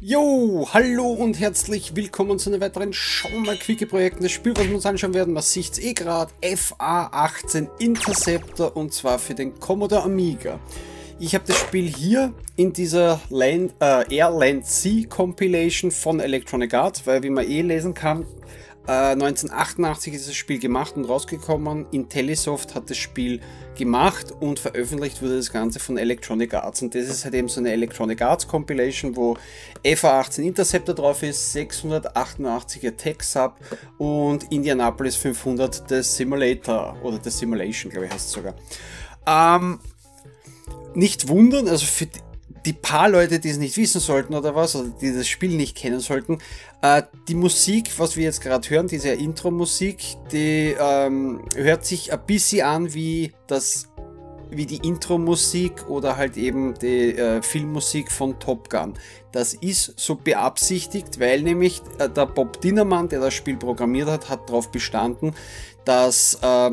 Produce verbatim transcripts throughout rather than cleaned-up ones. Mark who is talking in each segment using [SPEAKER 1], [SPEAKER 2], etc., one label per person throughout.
[SPEAKER 1] Jo, hallo und herzlich willkommen zu einem weiteren Schauen mal Quickie Projekt. Das Spiel, was wir uns anschauen werden, man sieht es eh gerade, F A achtzehn Interceptor, und zwar für den Commodore Amiga. Ich habe das Spiel hier in dieser Land, äh, Air Land Sea Compilation von Electronic Arts, weil wie man eh lesen kann, äh, neunzehnhundertachtundachtzig ist das Spiel gemacht und rausgekommen. Intellisoft hat das Spiel gemacht und veröffentlicht wurde das Ganze von Electronic Arts, und das ist halt eben so eine Electronic Arts Compilation, wo F A achtzehn Interceptor drauf ist, sechshundertachtundachtzig Tech Sub und Indianapolis fünfhundert The Simulator oder The Simulation, glaube ich heißt es sogar. Ähm, nicht wundern, also für die, die paar Leute, die es nicht wissen sollten oder was, oder die das Spiel nicht kennen sollten, äh, die Musik, was wir jetzt gerade hören, diese Intro-Musik, die ähm, hört sich ein bisschen an wie das, wie die Intro-Musik oder halt eben die äh, Filmmusik von Top Gun. Das ist so beabsichtigt, weil nämlich äh, der Bob Dinnerman, der das Spiel programmiert hat, hat darauf bestanden, dass äh,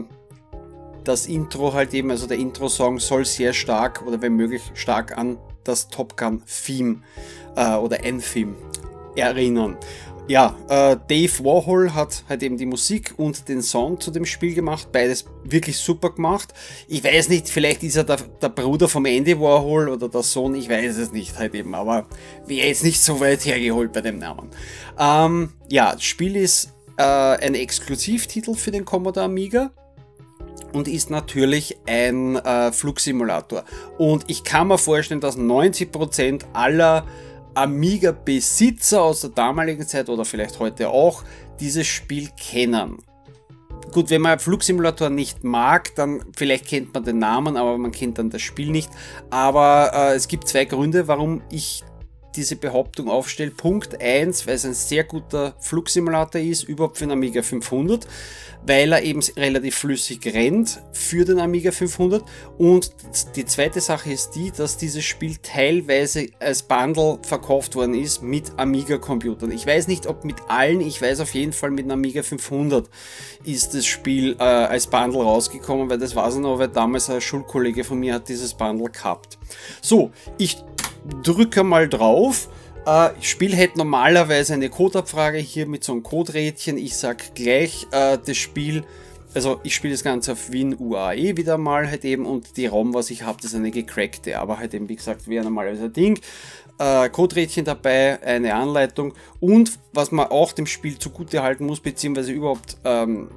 [SPEAKER 1] das Intro halt eben, also der Intro-Song soll sehr stark oder wenn möglich stark an das Top Gun Theme äh, oder N-Theme erinnern. Ja, äh, Dave Warhol hat halt eben die Musik und den Sound zu dem Spiel gemacht, beides wirklich super gemacht. Ich weiß nicht, vielleicht ist er der, der Bruder vom Andy Warhol oder der Sohn, ich weiß es nicht halt eben, aber wäre jetzt nicht so weit hergeholt bei dem Namen. Ähm, ja, das Spiel ist äh, ein Exklusivtitel für den Commodore Amiga und ist natürlich ein äh, Flugsimulator. Und ich kann mir vorstellen, dass neunzig Prozent aller Amiga-Besitzer aus der damaligen Zeit oder vielleicht heute auch dieses Spiel kennen. Gut, wenn man Flugsimulator nicht mag, dann vielleicht kennt man den Namen, aber man kennt dann das Spiel nicht. Aber äh, es gibt zwei Gründe, warum ich diese Behauptung aufstelle. Punkt eins, weil es ein sehr guter Flugsimulator ist, überhaupt für den Amiga fünfhundert, weil er eben relativ flüssig rennt für den Amiga fünfhundert. Und die zweite Sache ist die, dass dieses Spiel teilweise als Bundle verkauft worden ist mit Amiga-Computern. Ich weiß nicht, ob mit allen, ich weiß auf jeden Fall mit dem Amiga fünfhundert ist das Spiel äh, als Bundle rausgekommen, weil das weiß ich noch, weil damals ein Schulkollege von mir hat dieses Bundle gehabt. So, ich drücke mal drauf. Äh, Spiel hätte normalerweise eine Codeabfrage hier mit so einem Coderädchen. Ich sag gleich, äh, das Spiel, also ich spiele das Ganze auf Win U A E wieder mal halt eben, und die ROM, was ich habe, das ist eine gecrackte, aber halt eben wie gesagt wäre normalerweise ein Ding. Äh, Coderädchen dabei, eine Anleitung, und was man auch dem Spiel zugute halten muss, beziehungsweise überhaupt ähm,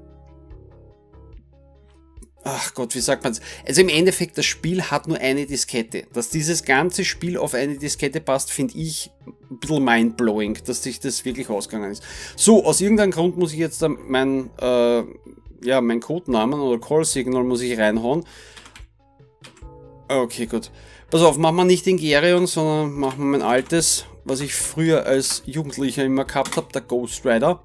[SPEAKER 1] ach Gott, wie sagt man es? Also im Endeffekt, das Spiel hat nur eine Diskette. Dass dieses ganze Spiel auf eine Diskette passt, finde ich ein bisschen mindblowing, dass sich das wirklich ausgegangen ist. So, aus irgendeinem Grund muss ich jetzt mein, äh, ja, mein Codenamen oder Call Signal muss ich reinhauen. Okay, gut. Pass auf, machen wir nicht den Gerion, sondern machen wir mein altes, was ich früher als Jugendlicher immer gehabt habe, der Ghost Rider.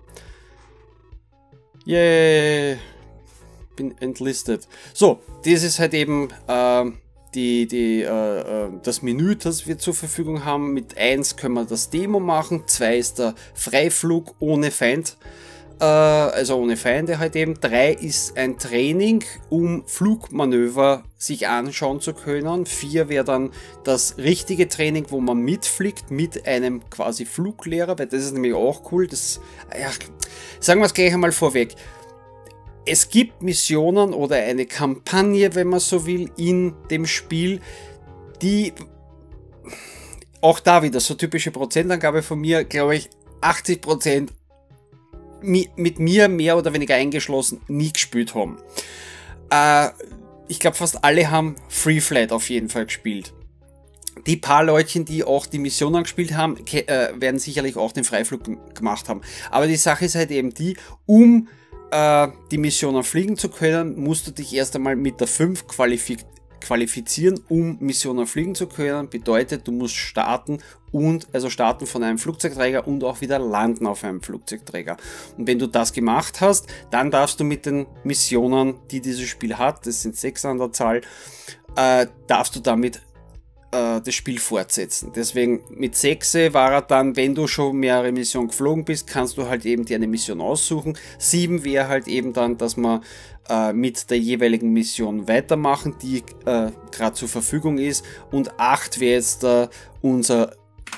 [SPEAKER 1] Yay! Bin entlistet. So, das ist halt eben äh, die, die, äh, das Menü, das wir zur Verfügung haben. Mit eins können wir das Demo machen, zwei ist der Freiflug ohne Feind, äh, also ohne Feinde halt eben. drei ist ein Training, um Flugmanöver sich anschauen zu können. vier wäre dann das richtige Training, wo man mitfliegt mit einem quasi Fluglehrer, weil das ist nämlich auch cool. Das, ja, sagen wir es gleich einmal vorweg. Es gibt Missionen oder eine Kampagne, wenn man so will, in dem Spiel, die auch da wieder so typische Prozentangabe von mir, glaube ich, achtzig Prozent mit mir mehr oder weniger eingeschlossen nie gespielt haben. Äh, ich glaube, fast alle haben Free Flight auf jeden Fall gespielt. Die paar Leutchen, die auch die Missionen gespielt haben, äh, werden sicherlich auch den Freiflug gemacht haben. Aber die Sache ist halt eben die, um die Missionen fliegen zu können, musst du dich erst einmal mit der fünf qualifiz qualifizieren, um Missionen fliegen zu können. Bedeutet, du musst starten und also starten von einem Flugzeugträger und auch wieder landen auf einem Flugzeugträger. Und wenn du das gemacht hast, dann darfst du mit den Missionen, die dieses Spiel hat, das sind sechs an der Zahl, äh, darfst du damit das Spiel fortsetzen. Deswegen mit sechs war er dann, wenn du schon mehrere Missionen geflogen bist, kannst du halt eben dir eine Mission aussuchen. sieben wäre halt eben dann, dass man äh, mit der jeweiligen Mission weitermachen, die äh, gerade zur Verfügung ist. Und acht wäre jetzt äh, unser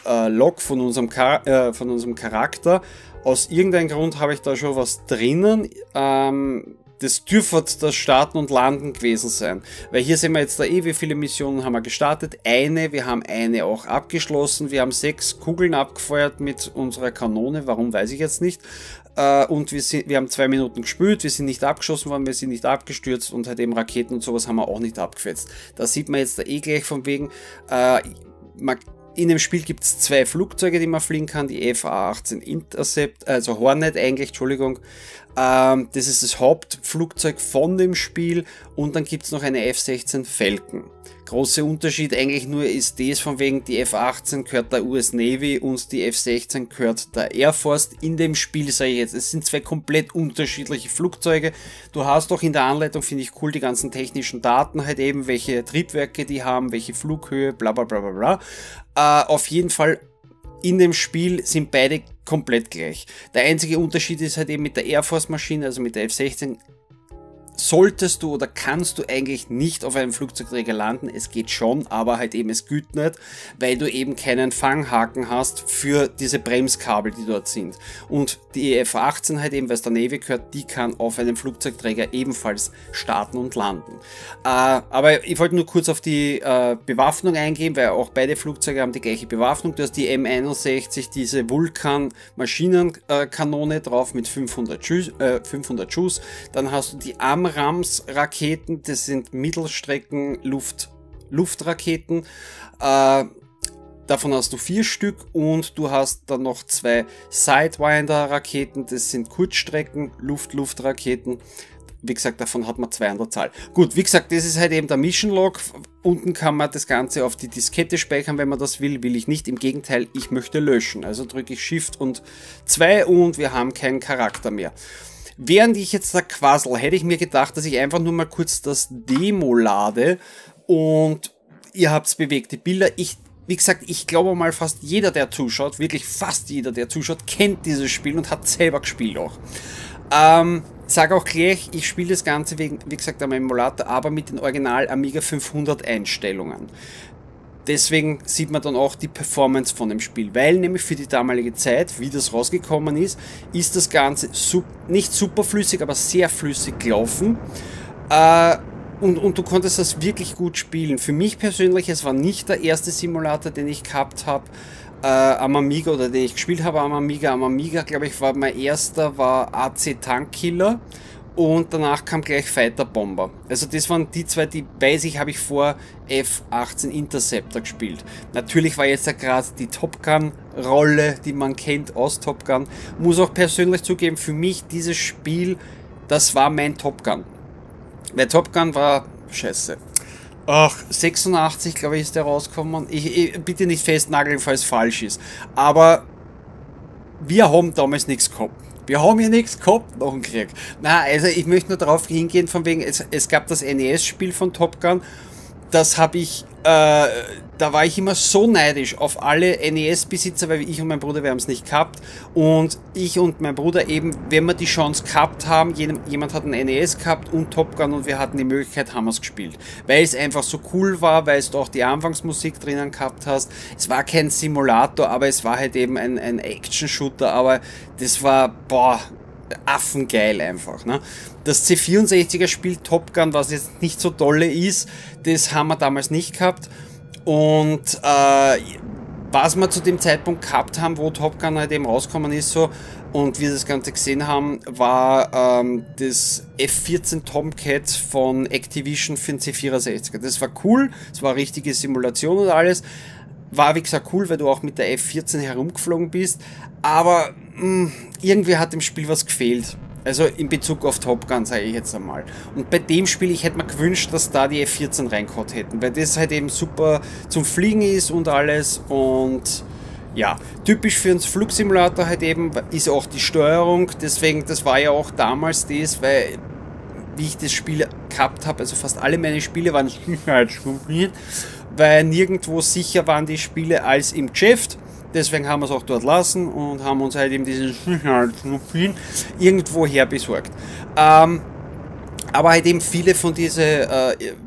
[SPEAKER 1] äh, Log von unserem, Char äh, von unserem Charakter. Aus irgendeinem Grund habe ich da schon was drinnen. Ähm, Das dürfte das Starten und Landen gewesen sein. Weil hier sehen wir jetzt da eh, wie viele Missionen haben wir gestartet. Eine, wir haben eine auch abgeschlossen. Wir haben sechs Kugeln abgefeuert mit unserer Kanone. Warum, weiß ich jetzt nicht. Äh, und wir, sind, wir haben zwei Minuten gespielt. Wir sind nicht abgeschossen worden, wir sind nicht abgestürzt. Und halt eben Raketen und sowas haben wir auch nicht abgefetzt. Da sieht man jetzt da eh gleich von wegen... Äh, man, in dem Spiel gibt es zwei Flugzeuge, die man fliegen kann. Die F A achtzehn Intercept, also Hornet eigentlich, Entschuldigung. Ähm, das ist das Hauptflugzeug von dem Spiel. Und dann gibt es noch eine F sechzehn Falcon. Großer Unterschied eigentlich nur ist das von wegen, die F achtzehn gehört der U S Navy und die F sechzehn gehört der Air Force. In dem Spiel sage ich jetzt, es sind zwei komplett unterschiedliche Flugzeuge. Du hast doch in der Anleitung, finde ich cool, die ganzen technischen Daten, halt eben, welche Triebwerke die haben, welche Flughöhe, bla bla bla bla bla. Äh, auf jeden Fall in dem Spiel sind beide komplett gleich. Der einzige Unterschied ist halt eben mit der Air Force Maschine, also mit der F sechzehn, solltest du oder kannst du eigentlich nicht auf einem Flugzeugträger landen. Es geht schon, aber halt eben es geht nicht, weil du eben keinen Fanghaken hast für diese Bremskabel, die dort sind. Und die F achtzehn halt eben, weil es der Navy gehört, die kann auf einem Flugzeugträger ebenfalls starten und landen. Äh, aber ich wollte nur kurz auf die äh, Bewaffnung eingehen, weil auch beide Flugzeuge haben die gleiche Bewaffnung. Du hast die M einundsechzig, diese Vulkan Maschinenkanone drauf mit fünfhundert Schuss, äh, fünfhundert Schuss. Dann hast du die AMRAAMS-Raketen, das sind Mittelstrecken-Luft-Luftraketen. Äh, davon hast du vier Stück und du hast dann noch zwei Sidewinder-Raketen, das sind Kurzstrecken-Luft-Luft-Raketen. Wie gesagt, davon hat man zwei an der Zahl. Gut, wie gesagt, das ist halt eben der Mission Log. Unten kann man das Ganze auf die Diskette speichern, wenn man das will. Will ich nicht. Im Gegenteil, ich möchte löschen. Also drücke ich Shift und zwei und wir haben keinen Charakter mehr. Während ich jetzt da quassel, hätte ich mir gedacht, dass ich einfach nur mal kurz das Demo lade und ihr habt bewegte Bilder. Ich, wie gesagt, ich glaube mal fast jeder, der zuschaut, wirklich fast jeder, der zuschaut, kennt dieses Spiel und hat selber gespielt auch. Ähm, sage auch gleich, ich spiele das Ganze, wegen, wie gesagt, am Emulator, aber mit den Original Amiga fünfhundert Einstellungen. Deswegen sieht man dann auch die Performance von dem Spiel, weil nämlich für die damalige Zeit, wie das rausgekommen ist, ist das Ganze sup nicht super flüssig, aber sehr flüssig gelaufen. Äh, und, und du konntest das wirklich gut spielen. Für mich persönlich, es war nicht der erste Simulator, den ich gehabt habe äh, am Amiga oder den ich gespielt habe am Amiga. Am Amiga, glaube ich, war mein erster war A C Tank Killer. Und danach kam gleich Fighter Bomber. Also das waren die zwei, die, weiß ich, habe ich vor F achtzehn Interceptor gespielt. Natürlich war jetzt ja gerade die Top Gun Rolle, die man kennt aus Top Gun. Muss auch persönlich zugeben, für mich dieses Spiel, das war mein Top Gun. Weil Top Gun war scheiße. Ach, sechsundachtzig, glaube ich, ist der rausgekommen. Ich, ich bitte nicht festnageln, falls es falsch ist. Aber wir haben damals nichts gehabt. Wir haben hier nichts gehabt nach dem Krieg. Na, also ich möchte nur darauf hingehen, von wegen, es, es gab das N E S-Spiel von Top Gun. Das habe ich, äh, da war ich immer so neidisch auf alle N E S-Besitzer, weil ich und mein Bruder, wir haben es nicht gehabt. Und ich und mein Bruder eben, wenn wir die Chance gehabt haben, jemand hat ein N E S gehabt und Top Gun und wir hatten die Möglichkeit, haben wir es gespielt. Weil es einfach so cool war, weil du auch die Anfangsmusik drinnen gehabt hast. Es war kein Simulator, aber es war halt eben ein, ein Action-Shooter, aber das war, boah, affengeil einfach, ne? Das C vierundsechziger Spiel Top Gun, was jetzt nicht so tolle ist, das haben wir damals nicht gehabt. Und äh, was wir zu dem Zeitpunkt gehabt haben, wo Top Gun halt eben rausgekommen ist so und wir das Ganze gesehen haben, war ähm, das F vierzehn Tomcat von Activision für den C vierundsechziger. Das war cool, es war eine richtige Simulation und alles. War wie gesagt cool, weil du auch mit der F vierzehn herumgeflogen bist, aber mh, irgendwie hat dem Spiel was gefehlt. Also in Bezug auf Top Gun, sage ich jetzt einmal. Und bei dem Spiel, ich hätte mir gewünscht, dass da die F vierzehn reingehauen hätten, weil das halt eben super zum Fliegen ist und alles. Und ja, typisch für einen Flugsimulator halt eben ist auch die Steuerung. Deswegen, das war ja auch damals das, weil wie ich das Spiel gehabt habe, also fast alle meine Spiele waren Sicherheitsspiele, weil nirgendwo sicher waren die Spiele als im Geschäft. Deswegen haben wir es auch dort lassen und haben uns halt eben diesen Sicherheitsspiel irgendwo her besorgt. Ähm, aber halt eben viele von diesen äh,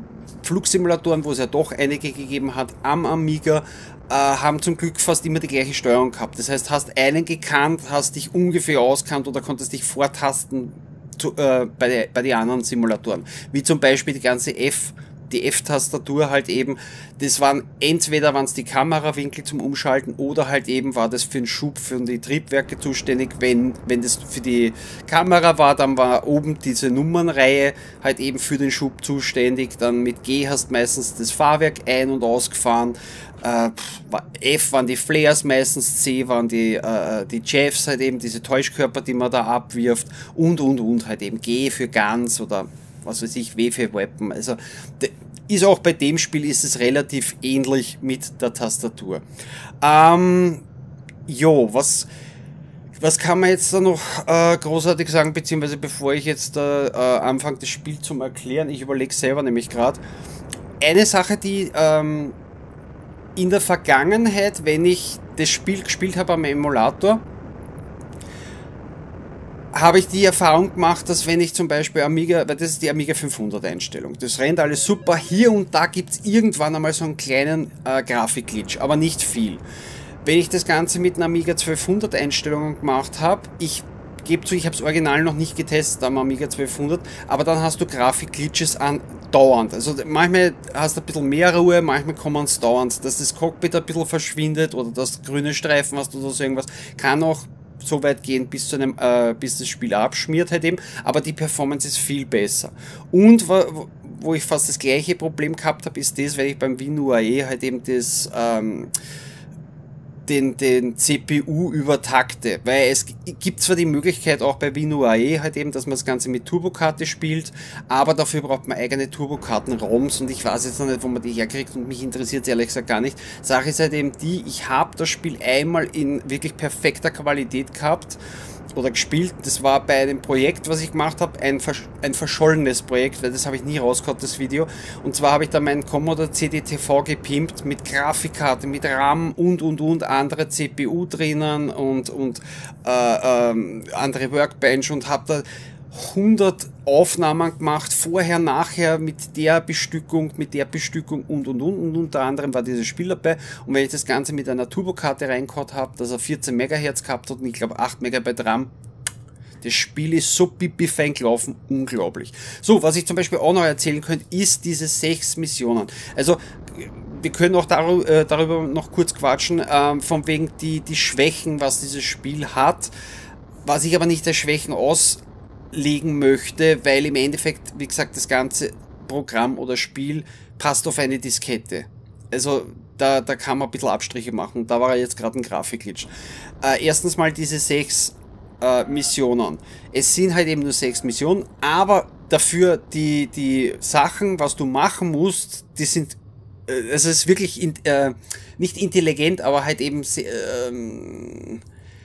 [SPEAKER 1] Flugsimulatoren, wo es ja doch einige gegeben hat am Amiga, äh, haben zum Glück fast immer die gleiche Steuerung gehabt. Das heißt, hast einen gekannt, hast dich ungefähr auskannt oder konntest dich vortasten zu, äh, bei, der, bei den anderen Simulatoren. Wie zum Beispiel die ganze F, die F-Tastatur halt eben. Das waren entweder waren es die Kamerawinkel zum Umschalten oder halt eben war das für den Schub, für die Triebwerke zuständig. Wenn, wenn das für die Kamera war, dann war oben diese Nummernreihe halt eben für den Schub zuständig. Dann mit G hast meistens das Fahrwerk ein- und ausgefahren. Äh, F waren die Flares meistens, C waren die, äh, die Jeffs halt eben, diese Täuschkörper, die man da abwirft und und und halt eben G für Guns oder was weiß ich, W für Weapon. Also ist auch bei dem Spiel ist es relativ ähnlich mit der Tastatur. Ähm, jo, was, was kann man jetzt da noch äh, großartig sagen, beziehungsweise bevor ich jetzt äh, äh, anfange, das Spiel zum Erklären, ich überlege selber nämlich gerade, eine Sache, die ähm, in der Vergangenheit, wenn ich das Spiel gespielt habe am Emulator, habe ich die Erfahrung gemacht, dass wenn ich zum Beispiel Amiga, weil das ist die Amiga fünfhundert Einstellung, das rennt alles super, hier und da gibt es irgendwann einmal so einen kleinen äh, Grafikglitch, aber nicht viel. Wenn ich das Ganze mit einer Amiga zwölfhundert Einstellungen gemacht habe, ich gebe zu, ich habe das Original noch nicht getestet am Amiga zwölfhundert, aber dann hast du Grafikglitches andauernd. Also manchmal hast du ein bisschen mehr Ruhe, manchmal kommen es dauernd, dass das Cockpit ein bisschen verschwindet oder dass grüne Streifen hast oder so irgendwas, kann auch so weit gehen, bis zu einem, äh, bis das Spiel abschmiert halt eben, aber die Performance ist viel besser. Und wo, wo ich fast das gleiche Problem gehabt habe, ist das, weil ich beim WinUAE halt eben das, ähm, den, den C P U übertakte, weil es gibt zwar die Möglichkeit auch bei WinUAE halt eben, dass man das Ganze mit Turbokarte spielt, aber dafür braucht man eigene Turbokarten-ROMs und ich weiß jetzt noch nicht, wo man die herkriegt und mich interessiert es ehrlich gesagt gar nicht. Sache ist halt eben die, ich habe das Spiel einmal in wirklich perfekter Qualität gehabt oder gespielt. Das war bei einem Projekt, was ich gemacht habe, ein, versch ein verschollenes Projekt, weil das habe ich nie rausgehauen, das Video. Und zwar habe ich da meinen Commodore C D T V gepimpt mit Grafikkarte, mit RAM und und und andere C P U drinnen und, und äh, ähm, andere Workbench und habe da hundert Aufnahmen gemacht, vorher, nachher, mit der Bestückung, mit der Bestückung und und und und unter anderem war dieses Spiel dabei und wenn ich das Ganze mit einer Turbokarte reingehauen habe, dass er vierzehn Megahertz gehabt hat und ich glaube acht Megabyte RAM, das Spiel ist so pipi-fein gelaufen, unglaublich. So, was ich zum Beispiel auch noch erzählen könnte, ist diese sechs Missionen. Also, wir können auch darüber, äh, darüber noch kurz quatschen, ähm, von wegen die, die Schwächen, was dieses Spiel hat, was ich aber nicht als Schwächen aus legen möchte, weil im Endeffekt, wie gesagt, das ganze Programm oder Spiel passt auf eine Diskette. Also da, da kann man ein bisschen Abstriche machen. Da war jetzt gerade ein Grafikglitch. Äh, erstens mal diese sechs äh, Missionen. Es sind halt eben nur sechs Missionen, aber dafür die, die Sachen, was du machen musst, die sind, äh, also es ist wirklich in, äh, nicht intelligent, aber halt eben sehr, äh,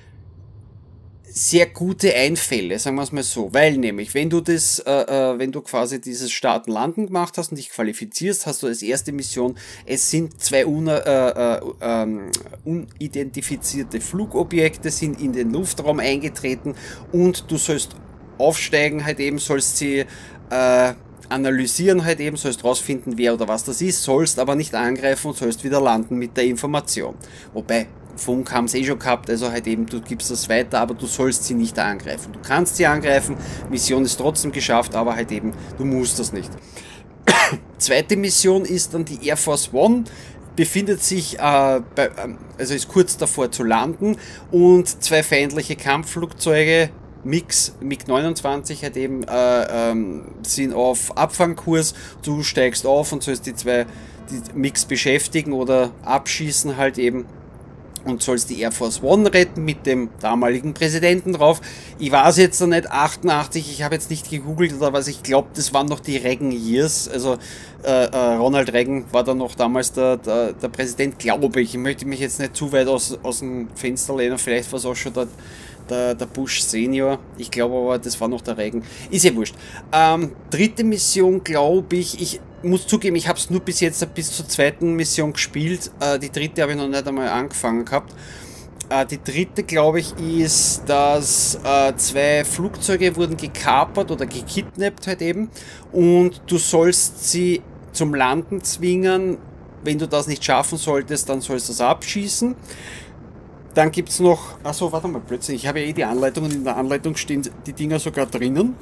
[SPEAKER 1] sehr gute Einfälle, sagen wir es mal so, weil nämlich, wenn du das, äh, äh, wenn du quasi dieses Starten-Landen gemacht hast und dich qualifizierst, hast du als erste Mission, es sind zwei un, äh, äh, äh, unidentifizierte Flugobjekte, sind in den Luftraum eingetreten und du sollst aufsteigen, halt eben, sollst sie äh, analysieren, halt eben, sollst rausfinden, wer oder was das ist, sollst aber nicht angreifen und sollst wieder landen mit der Information. Wobei, Funk haben es eh schon gehabt, also halt eben, du gibst das weiter, aber du sollst sie nicht angreifen. Du kannst sie angreifen, Mission ist trotzdem geschafft, aber halt eben, du musst das nicht. Zweite Mission ist dann die Air Force One, befindet sich, äh, bei, also ist kurz davor zu landen und zwei feindliche Kampfflugzeuge, Mix, MiG neunundzwanzig halt eben, äh, ähm, sind auf Abfangkurs, du steigst auf und sollst die zwei die Mix beschäftigen oder abschießen halt eben. Und sollst die Air Force One retten mit dem damaligen Präsidenten drauf. Ich weiß jetzt noch nicht, achtundachtzig, ich habe jetzt nicht gegoogelt oder was, ich glaube, das waren noch die Reagan Years, also äh, äh, Ronald Reagan war dann noch damals der, der, der Präsident, glaube ich. Ich möchte mich jetzt nicht zu weit aus, aus dem Fenster lehnen, vielleicht war es auch schon der, der, der Bush Senior, ich glaube aber, das war noch der Reagan, ist ja wurscht. Ähm, dritte Mission, glaube ich, ich muss zugeben, ich habe es nur bis jetzt bis zur zweiten Mission gespielt. Äh, die dritte habe ich noch nicht einmal angefangen gehabt. Äh, die dritte, glaube ich, ist, dass äh, zwei Flugzeuge wurden gekapert oder gekidnappt halt eben. Und du sollst sie zum Landen zwingen. Wenn du das nicht schaffen solltest, dann sollst du das abschießen. Dann gibt es noch... Achso, warte mal, plötzlich. Ich habe ja eh die Anleitung und in der Anleitung stehen die Dinger sogar drinnen.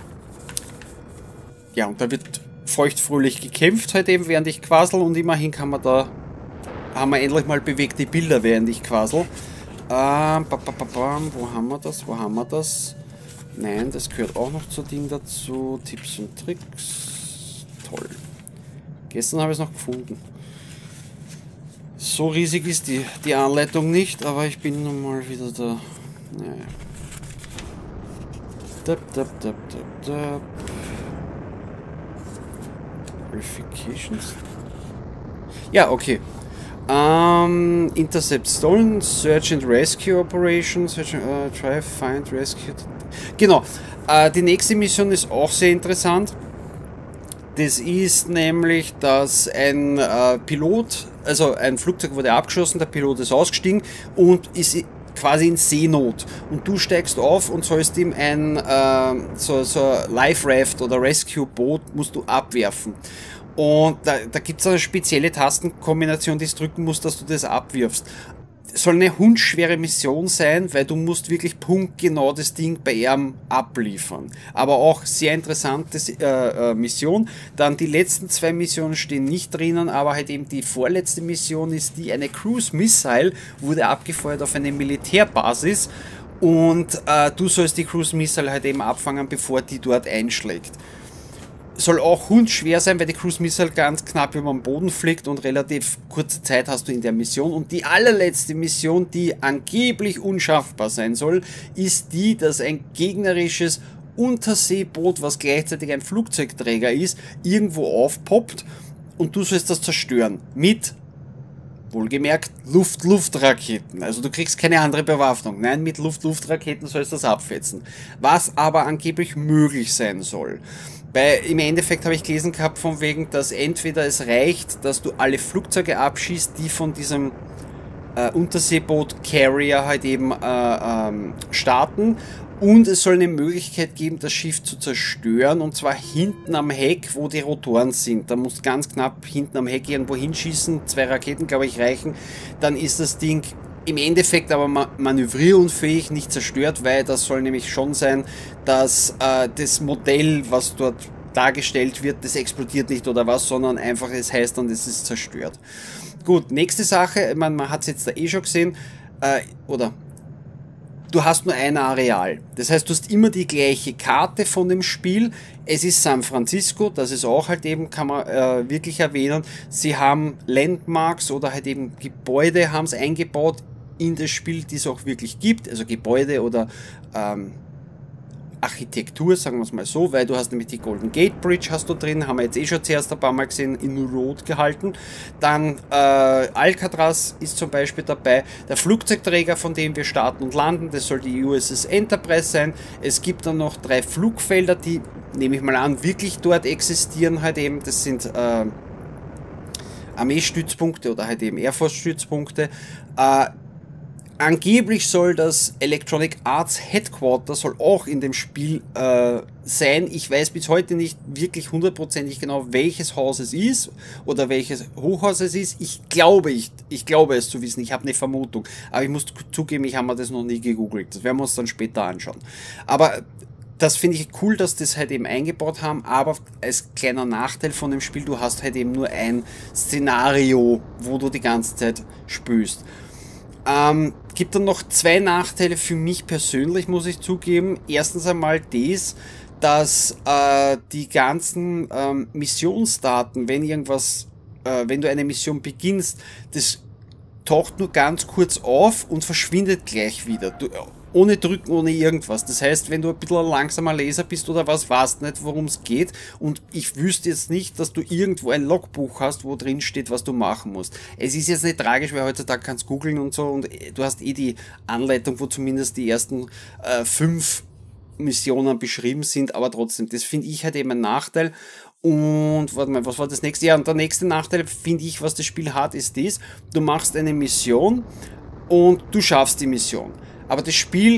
[SPEAKER 1] Ja, und da wird feuchtfröhlich gekämpft halt eben, während ich quassel. Und immerhin kann man da... haben wir endlich mal bewegte Bilder, während ich quassel. Ähm, ba, ba, ba, ba, wo haben wir das? Wo haben wir das? Nein, das gehört auch noch zu Ding dazu. Tipps und Tricks. Toll. Gestern habe ich es noch gefunden. So riesig ist die, die Anleitung nicht, aber ich bin nun mal wieder da. Naja. Dab, dab, dab, dab, dab. Verifications. Ja, okay. Um, Intercept Stolen, Search and Rescue Operation, Search and, uh, Try, Find, Rescue. Genau. Uh, die nächste Mission ist auch sehr interessant. Das ist nämlich, dass ein äh, Pilot, also ein Flugzeug wurde abgeschossen, der Pilot ist ausgestiegen und ist quasi in Seenot. Und du steigst auf und sollst ihm ein äh, so, so Life Raft oder Rescue Boot musst du abwerfen. Und da, da gibt es eine spezielle Tastenkombination, die du drücken musst, dass du das abwirfst. Soll eine hundschwere Mission sein, weil du musst wirklich punktgenau das Ding bei ihm abliefern. Aber auch sehr interessante äh, äh, Mission. Dann die letzten zwei Missionen stehen nicht drinnen, aber halt eben die vorletzte Mission ist die, eine Cruise Missile wurde abgefeuert auf eine Militärbasis und äh, du sollst die Cruise Missile halt eben abfangen, bevor die dort einschlägt. Soll auch hundschwer sein, weil die Cruise Missile ganz knapp über den Boden fliegt und relativ kurze Zeit hast du in der Mission. Und die allerletzte Mission, die angeblich unschaffbar sein soll, ist die, dass ein gegnerisches Unterseeboot, was gleichzeitig ein Flugzeugträger ist, irgendwo aufpoppt und du sollst das zerstören. Mit, wohlgemerkt, Luft-Luft-Raketen. Also du kriegst keine andere Bewaffnung. Nein, mit Luft-Luft-Raketen sollst du das abfetzen. Was aber angeblich möglich sein soll. Weil im Endeffekt habe ich gelesen gehabt, von wegen, dass entweder es reicht, dass du alle Flugzeuge abschießt, die von diesem äh, Unterseeboot-Carrier halt eben äh, ähm, starten, und es soll eine Möglichkeit geben, das Schiff zu zerstören, und zwar hinten am Heck, wo die Rotoren sind. Da musst du ganz knapp hinten am Heck irgendwo hinschießen, zwei Raketen, glaube ich, reichen, dann ist das Ding im Endeffekt aber ma manövrierunfähig, nicht zerstört, weil das soll nämlich schon sein, dass äh, das Modell, was dort dargestellt wird, das explodiert nicht oder was, sondern einfach, es heißt dann, das ist zerstört. Gut, nächste Sache, ich meine, man hat es jetzt da eh schon gesehen, äh, oder du hast nur ein Areal. Das heißt, du hast immer die gleiche Karte von dem Spiel. Es ist San Francisco, das ist auch halt eben, kann man äh, wirklich erwähnen. Sie haben Landmarks oder halt eben Gebäude haben es eingebaut in das Spiel, die es auch wirklich gibt. Also Gebäude oder ähm, Architektur, sagen wir es mal so, weil du hast nämlich die Golden Gate Bridge hast du drin, haben wir jetzt eh schon zuerst ein paar Mal gesehen, in Rot gehalten. Dann äh, Alcatraz ist zum Beispiel dabei, der Flugzeugträger, von dem wir starten und landen, das soll die U S S Enterprise sein. Es gibt dann noch drei Flugfelder, die, nehme ich mal an, wirklich dort existieren halt eben, das sind äh, Armeestützpunkte oder halt eben Air Force Stützpunkte. Äh, Angeblich soll das Electronic Arts Headquarter soll auch in dem Spiel äh, sein. Ich weiß bis heute nicht wirklich hundertprozentig genau, welches Haus es ist oder welches Hochhaus es ist. Ich glaube, ich, ich glaube es zu wissen. Ich habe eine Vermutung. Aber ich muss zugeben, ich habe mir das noch nie gegoogelt. Das werden wir uns dann später anschauen. Aber das finde ich cool, dass das halt eben eingebaut haben, aber als kleiner Nachteil von dem Spiel, du hast halt eben nur ein Szenario, wo du die ganze Zeit spielst. Ähm, gibt dann noch zwei Nachteile für mich persönlich, muss ich zugeben. Erstens einmal das, dass äh, die ganzen ähm, Missionsdaten, wenn irgendwas, äh, wenn du eine Mission beginnst, das taucht nur ganz kurz auf und verschwindet gleich wieder. Du, ohne Drücken, ohne irgendwas. Das heißt, wenn du ein bisschen ein langsamer Leser bist oder was, weißt nicht, worum es geht. Und ich wüsste jetzt nicht, dass du irgendwo ein Logbuch hast, wo drin steht, was du machen musst. Es ist jetzt nicht tragisch, weil heutzutage kannst du googeln und so und du hast eh die Anleitung, wo zumindest die ersten äh, fünf Missionen beschrieben sind, aber trotzdem, das finde ich halt eben ein Nachteil. Und warte mal, was war das nächste? Ja, und der nächste Nachteil, finde ich, was das Spiel hat, ist das, du machst eine Mission und du schaffst die Mission. Aber das Spiel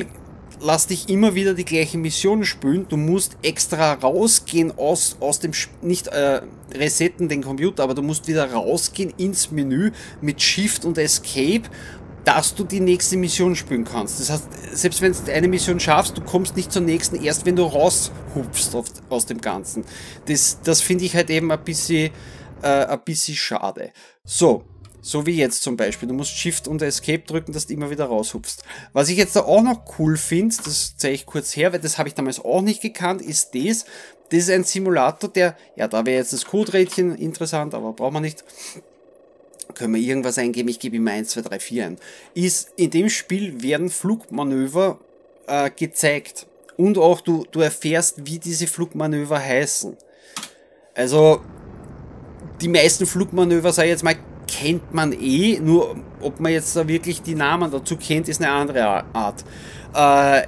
[SPEAKER 1] lass dich immer wieder die gleiche Mission spielen. Du musst extra rausgehen aus, aus dem, nicht äh, resetten den Computer, aber du musst wieder rausgehen ins Menü mit Shift und Escape, dass du die nächste Mission spielen kannst. Das heißt, selbst wenn du eine Mission schaffst, du kommst nicht zur nächsten, erst wenn du raushupfst aus dem Ganzen. Das, das finde ich halt eben ein bisschen, äh, ein bisschen schade. So. So wie jetzt zum Beispiel. Du musst Shift und Escape drücken, dass du immer wieder raushupfst. Was ich jetzt da auch noch cool finde, das zeige ich kurz her, weil das habe ich damals auch nicht gekannt, ist das. Das ist ein Simulator, der, ja, da wäre jetzt das Coderädchen interessant, aber braucht man nicht. Können wir irgendwas eingeben, ich gebe ihm eins, zwei, drei, vier ein. Ist, in dem Spiel werden Flugmanöver äh, gezeigt. Und auch du, du erfährst, wie diese Flugmanöver heißen. Also, die meisten Flugmanöver, sag ich jetzt mal, kennt man eh, nur ob man jetzt da wirklich die Namen dazu kennt, ist eine andere Art. Äh,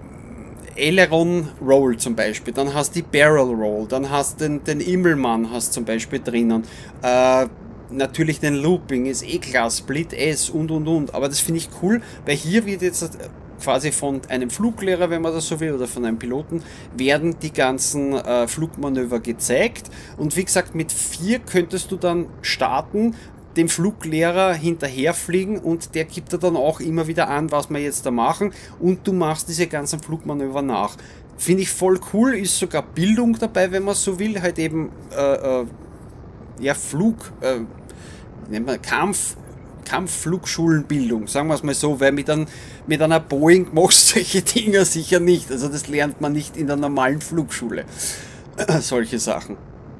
[SPEAKER 1] Aileron Roll zum Beispiel, dann hast du die Barrel Roll, dann hast du den, den Immelmann hast zum Beispiel drinnen. Äh, natürlich den Looping ist eh klar, Split S und und und, aber das finde ich cool, weil hier wird jetzt quasi von einem Fluglehrer, wenn man das so will, oder von einem Piloten, werden die ganzen äh, Flugmanöver gezeigt und wie gesagt, mit vier könntest du dann starten, dem Fluglehrer hinterherfliegen und der gibt dir dann auch immer wieder an, was wir jetzt da machen und du machst diese ganzen Flugmanöver nach. Finde ich voll cool, ist sogar Bildung dabei, wenn man so will, halt eben äh, äh, ja Flug, äh, nennt man Kampf, Kampfflugschulenbildung, sagen wir es mal so, weil mit, ein, mit einer Boeing machst du solche Dinger sicher nicht, also das lernt man nicht in der normalen Flugschule, solche Sachen.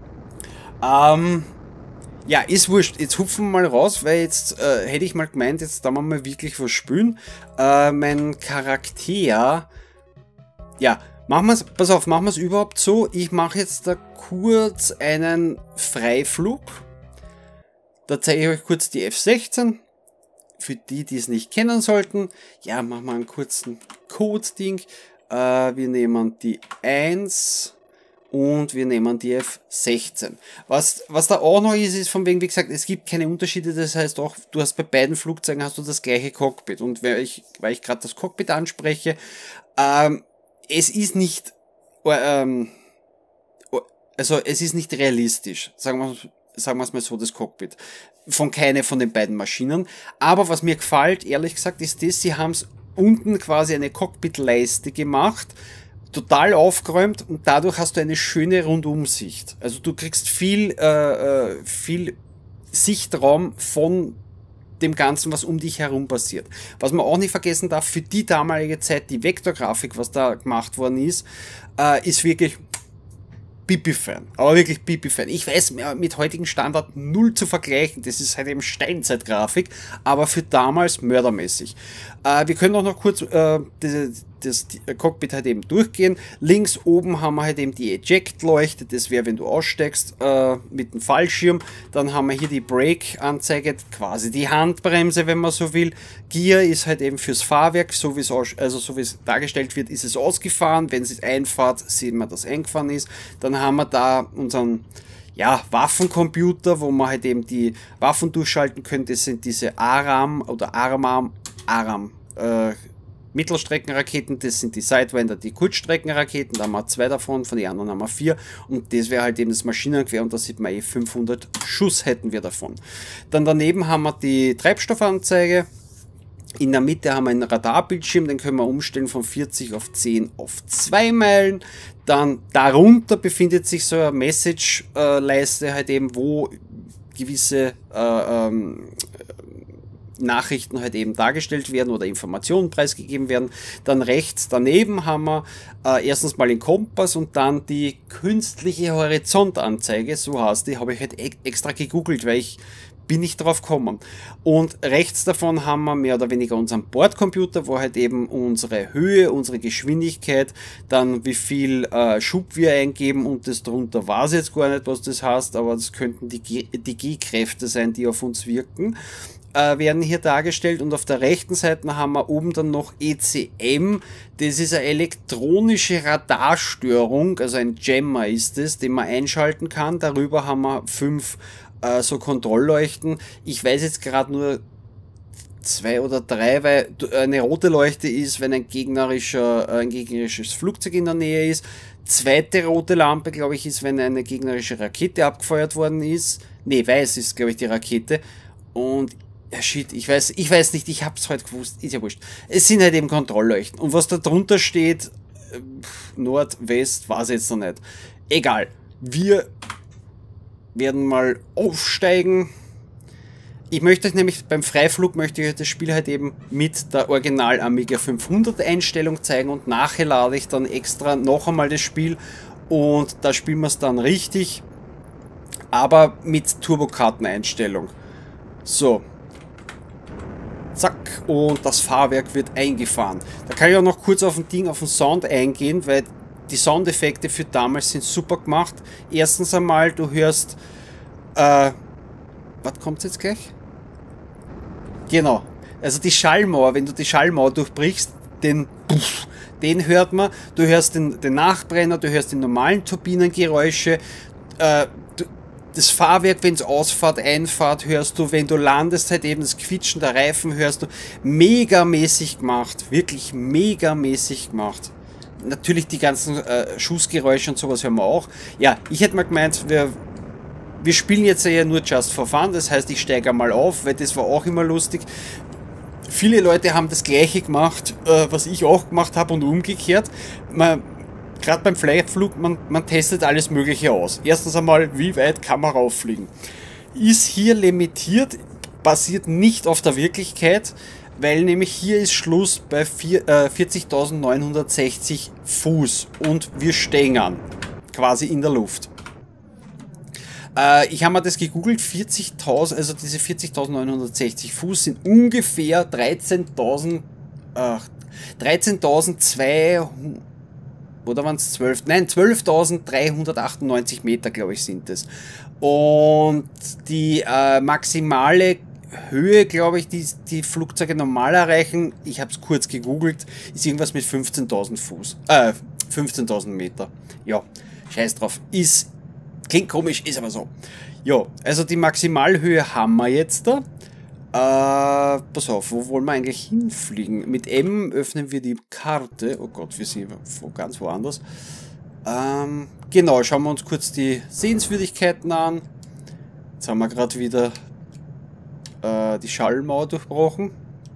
[SPEAKER 1] Ähm... Ja, ist wurscht. Jetzt hupfen wir mal raus, weil jetzt äh, hätte ich mal gemeint, jetzt da wir mal wirklich was spielen. Äh, mein Charakter. Ja, machen wir es, pass auf, machen wir es überhaupt so. Ich mache jetzt da kurz einen Freiflug. Da zeige ich euch kurz die F sechzehn. Für die, die es nicht kennen sollten. Ja, machen wir einen kurzen Code-Ding. Äh, wir nehmen die eins. Und wir nehmen die F sechzehn. Was, was da auch noch ist, ist von wegen, wie gesagt, es gibt keine Unterschiede. Das heißt auch, du hast bei beiden Flugzeugen hast du das gleiche Cockpit. Und weil ich, weil ich gerade das Cockpit anspreche, ähm, es ist nicht, ähm, also es ist nicht realistisch, sagen wir, sagen wir es mal so, das Cockpit. Von keine von den beiden Maschinen. Aber was mir gefällt, ehrlich gesagt, ist das, sie haben es unten quasi eine Cockpitleiste gemacht, total aufgeräumt und dadurch hast du eine schöne Rundumsicht. Also du kriegst viel, äh, viel Sichtraum von dem Ganzen, was um dich herum passiert. Was man auch nicht vergessen darf, für die damalige Zeit, die Vektorgrafik, was da gemacht worden ist, äh, ist wirklich Pipi-Fan, aber wirklich Pipi-Fan. Ich weiß, mit heutigen Standard null zu vergleichen, das ist halt eben Steinzeitgrafik, aber für damals mördermäßig. Äh, wir können auch noch kurz äh, das, das Cockpit halt eben durchgehen. Links oben haben wir halt eben die Eject-Leuchte, das wäre, wenn du aussteigst äh, mit dem Fallschirm. Dann haben wir hier die Brake-Anzeige, quasi die Handbremse, wenn man so will. Gear ist halt eben fürs Fahrwerk, so wie es also so wie es dargestellt wird, ist es ausgefahren. Wenn es einfahrt, sehen wir, dass es eingefahren ist. Dann haben wir da unseren ja, Waffencomputer, wo man halt eben die Waffen durchschalten könnte. Das sind diese ARAM oder ARMAM, ARAM äh, Mittelstreckenraketen, das sind die Sidewinder, die Kurzstreckenraketen, da haben wir zwei davon, von den anderen haben wir vier und das wäre halt eben das Maschinengewehr und da sieht man eh fünfhundert Schuss hätten wir davon. Dann daneben haben wir die Treibstoffanzeige. In der Mitte haben wir einen Radarbildschirm, den können wir umstellen von vierzig auf zehn auf zwei Meilen. Dann darunter befindet sich so eine Message-Leiste, halt eben, wo gewisse äh, ähm, Nachrichten halt eben dargestellt werden oder Informationen preisgegeben werden. Dann rechts daneben haben wir äh, erstens mal den Kompass und dann die künstliche Horizontanzeige, so heißt die, habe ich halt e extra gegoogelt, weil ich bin nicht drauf gekommen. Und rechts davon haben wir mehr oder weniger unseren Bordcomputer, wo halt eben unsere Höhe, unsere Geschwindigkeit, dann wie viel äh, Schub wir eingeben und das drunter weiß ich jetzt gar nicht, was das heißt, aber das könnten die, G die G-Kräfte sein, die auf uns wirken, äh, werden hier dargestellt. Und auf der rechten Seite haben wir oben dann noch E C M, das ist eine elektronische Radarstörung, also ein Jammer ist es, den man einschalten kann. Darüber haben wir fünf so Kontrollleuchten. Ich weiß jetzt gerade nur zwei oder drei, weil eine rote Leuchte ist, wenn ein gegnerischer, ein gegnerisches Flugzeug in der Nähe ist. Zweite rote Lampe, glaube ich, ist, wenn eine gegnerische Rakete abgefeuert worden ist. Ne, weiß ist, glaube ich, die Rakete. Und, ja shit, ich weiß, ich weiß nicht, ich hab's heute gewusst, ist ja wurscht. Es sind halt eben Kontrollleuchten. Und was da drunter steht, Nord, West, weiß ich jetzt noch nicht. Egal. Wir werden mal aufsteigen. Ich möchte euch nämlich, beim Freiflug möchte ich euch das Spiel halt eben mit der Original Amiga fünfhundert Einstellung zeigen und nachher lade ich dann extra noch einmal das Spiel und da spielen wir es dann richtig, aber mit Turbokarteneinstellung. So. Zack, und das Fahrwerk wird eingefahren. Da kann ich auch noch kurz auf ein Ding, auf den Sound eingehen, weil die Soundeffekte für damals sind super gemacht. Erstens einmal, du hörst, äh, was kommt jetzt gleich? Genau, also die Schallmauer, wenn du die Schallmauer durchbrichst, den, den hört man. Du hörst den, den Nachbrenner, du hörst die normalen Turbinengeräusche, äh, du, das Fahrwerk, wenn es ausfährt, einfahrt, hörst du, wenn du landest, halt eben das Quietschen der Reifen hörst du. Megamäßig gemacht, wirklich megamäßig gemacht. Natürlich die ganzen äh, Schussgeräusche und sowas hören wir auch. Ja, ich hätte mal gemeint, wir, wir spielen jetzt ja nur Just for Fun, das heißt, ich steige mal auf, weil das war auch immer lustig. Viele Leute haben das Gleiche gemacht, äh, was ich auch gemacht habe und umgekehrt. Gerade beim Freiflug, man, man testet alles Mögliche aus. Erstens einmal, wie weit kann man rauffliegen? Ist hier limitiert, basiert nicht auf der Wirklichkeit, weil nämlich hier ist Schluss bei äh, vierzigtausendneunhundertsechzig Fuß und wir stehen an, quasi in der Luft. Äh, ich habe mir das gegoogelt, vierzigtausend, also diese vierzigtausendneunhundertsechzig Fuß sind ungefähr dreizehntausend, äh, dreizehntausendzweihundert, oder waren es zwölf? Nein, zwölftausenddreihundertachtundneunzig Meter, glaube ich, sind es. Und die äh, maximale Höhe, glaube ich, die die Flugzeuge normal erreichen, ich habe es kurz gegoogelt, ist irgendwas mit fünfzehntausend Fuß. Äh, fünfzehntausend Meter. Ja, scheiß drauf. Ist, klingt komisch, ist aber so. Ja, also die Maximalhöhe haben wir jetzt da. Äh, pass auf, wo wollen wir eigentlich hinfliegen? Mit M öffnen wir die Karte. Oh Gott, wir sind ganz woanders. Ähm, genau, schauen wir uns kurz die Sehenswürdigkeiten an. Jetzt haben wir gerade wieder äh, die Schallmauer durchbrochen.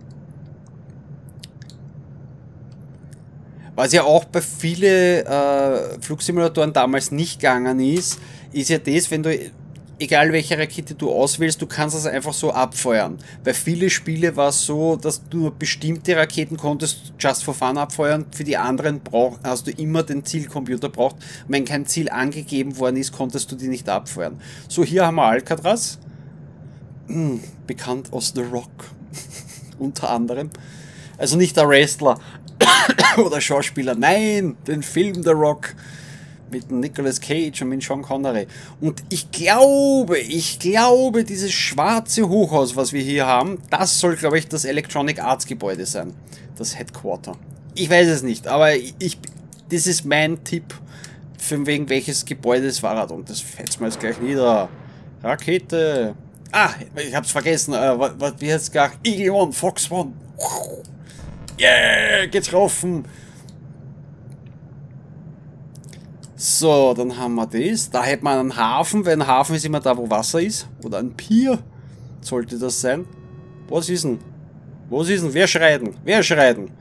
[SPEAKER 1] Was ja auch bei vielen äh, Flugsimulatoren damals nicht gegangen ist, ist ja das, wenn du, egal welche Rakete du auswählst, du kannst das einfach so abfeuern. Bei vielen Spielen war es so, dass du nur bestimmte Raketen konntest just for fun abfeuern, für die anderen brauch, hast du immer den Zielcomputer braucht. Und wenn kein Ziel angegeben worden ist, konntest du die nicht abfeuern. So, hier haben wir Alcatraz, hm, bekannt aus The Rock, unter anderem. Also nicht der Wrestler oder Schauspieler, nein, den Film The Rock. Mit Nicolas Cage und mit Sean Connery. Und ich glaube, ich glaube, dieses schwarze Hochhaus, was wir hier haben, das soll, glaube ich, das Electronic Arts Gebäude sein. Das Headquarter. Ich weiß es nicht, aber ich, das ist mein Tipp, für wegen welches Gebäude es war. Und das fetzt mir jetzt gleich nieder. Rakete. Ah, ich hab's vergessen. Äh, was, was, wie heißt es gar? Eagle One, Fox One. Yeah, geht's raufen. So, dann haben wir das. Da hätte man einen Hafen, weil ein Hafen ist immer da, wo Wasser ist. Oder ein Pier. Sollte das sein. Was ist denn? Was ist denn? Wer schreit denn? Wer schreit denn?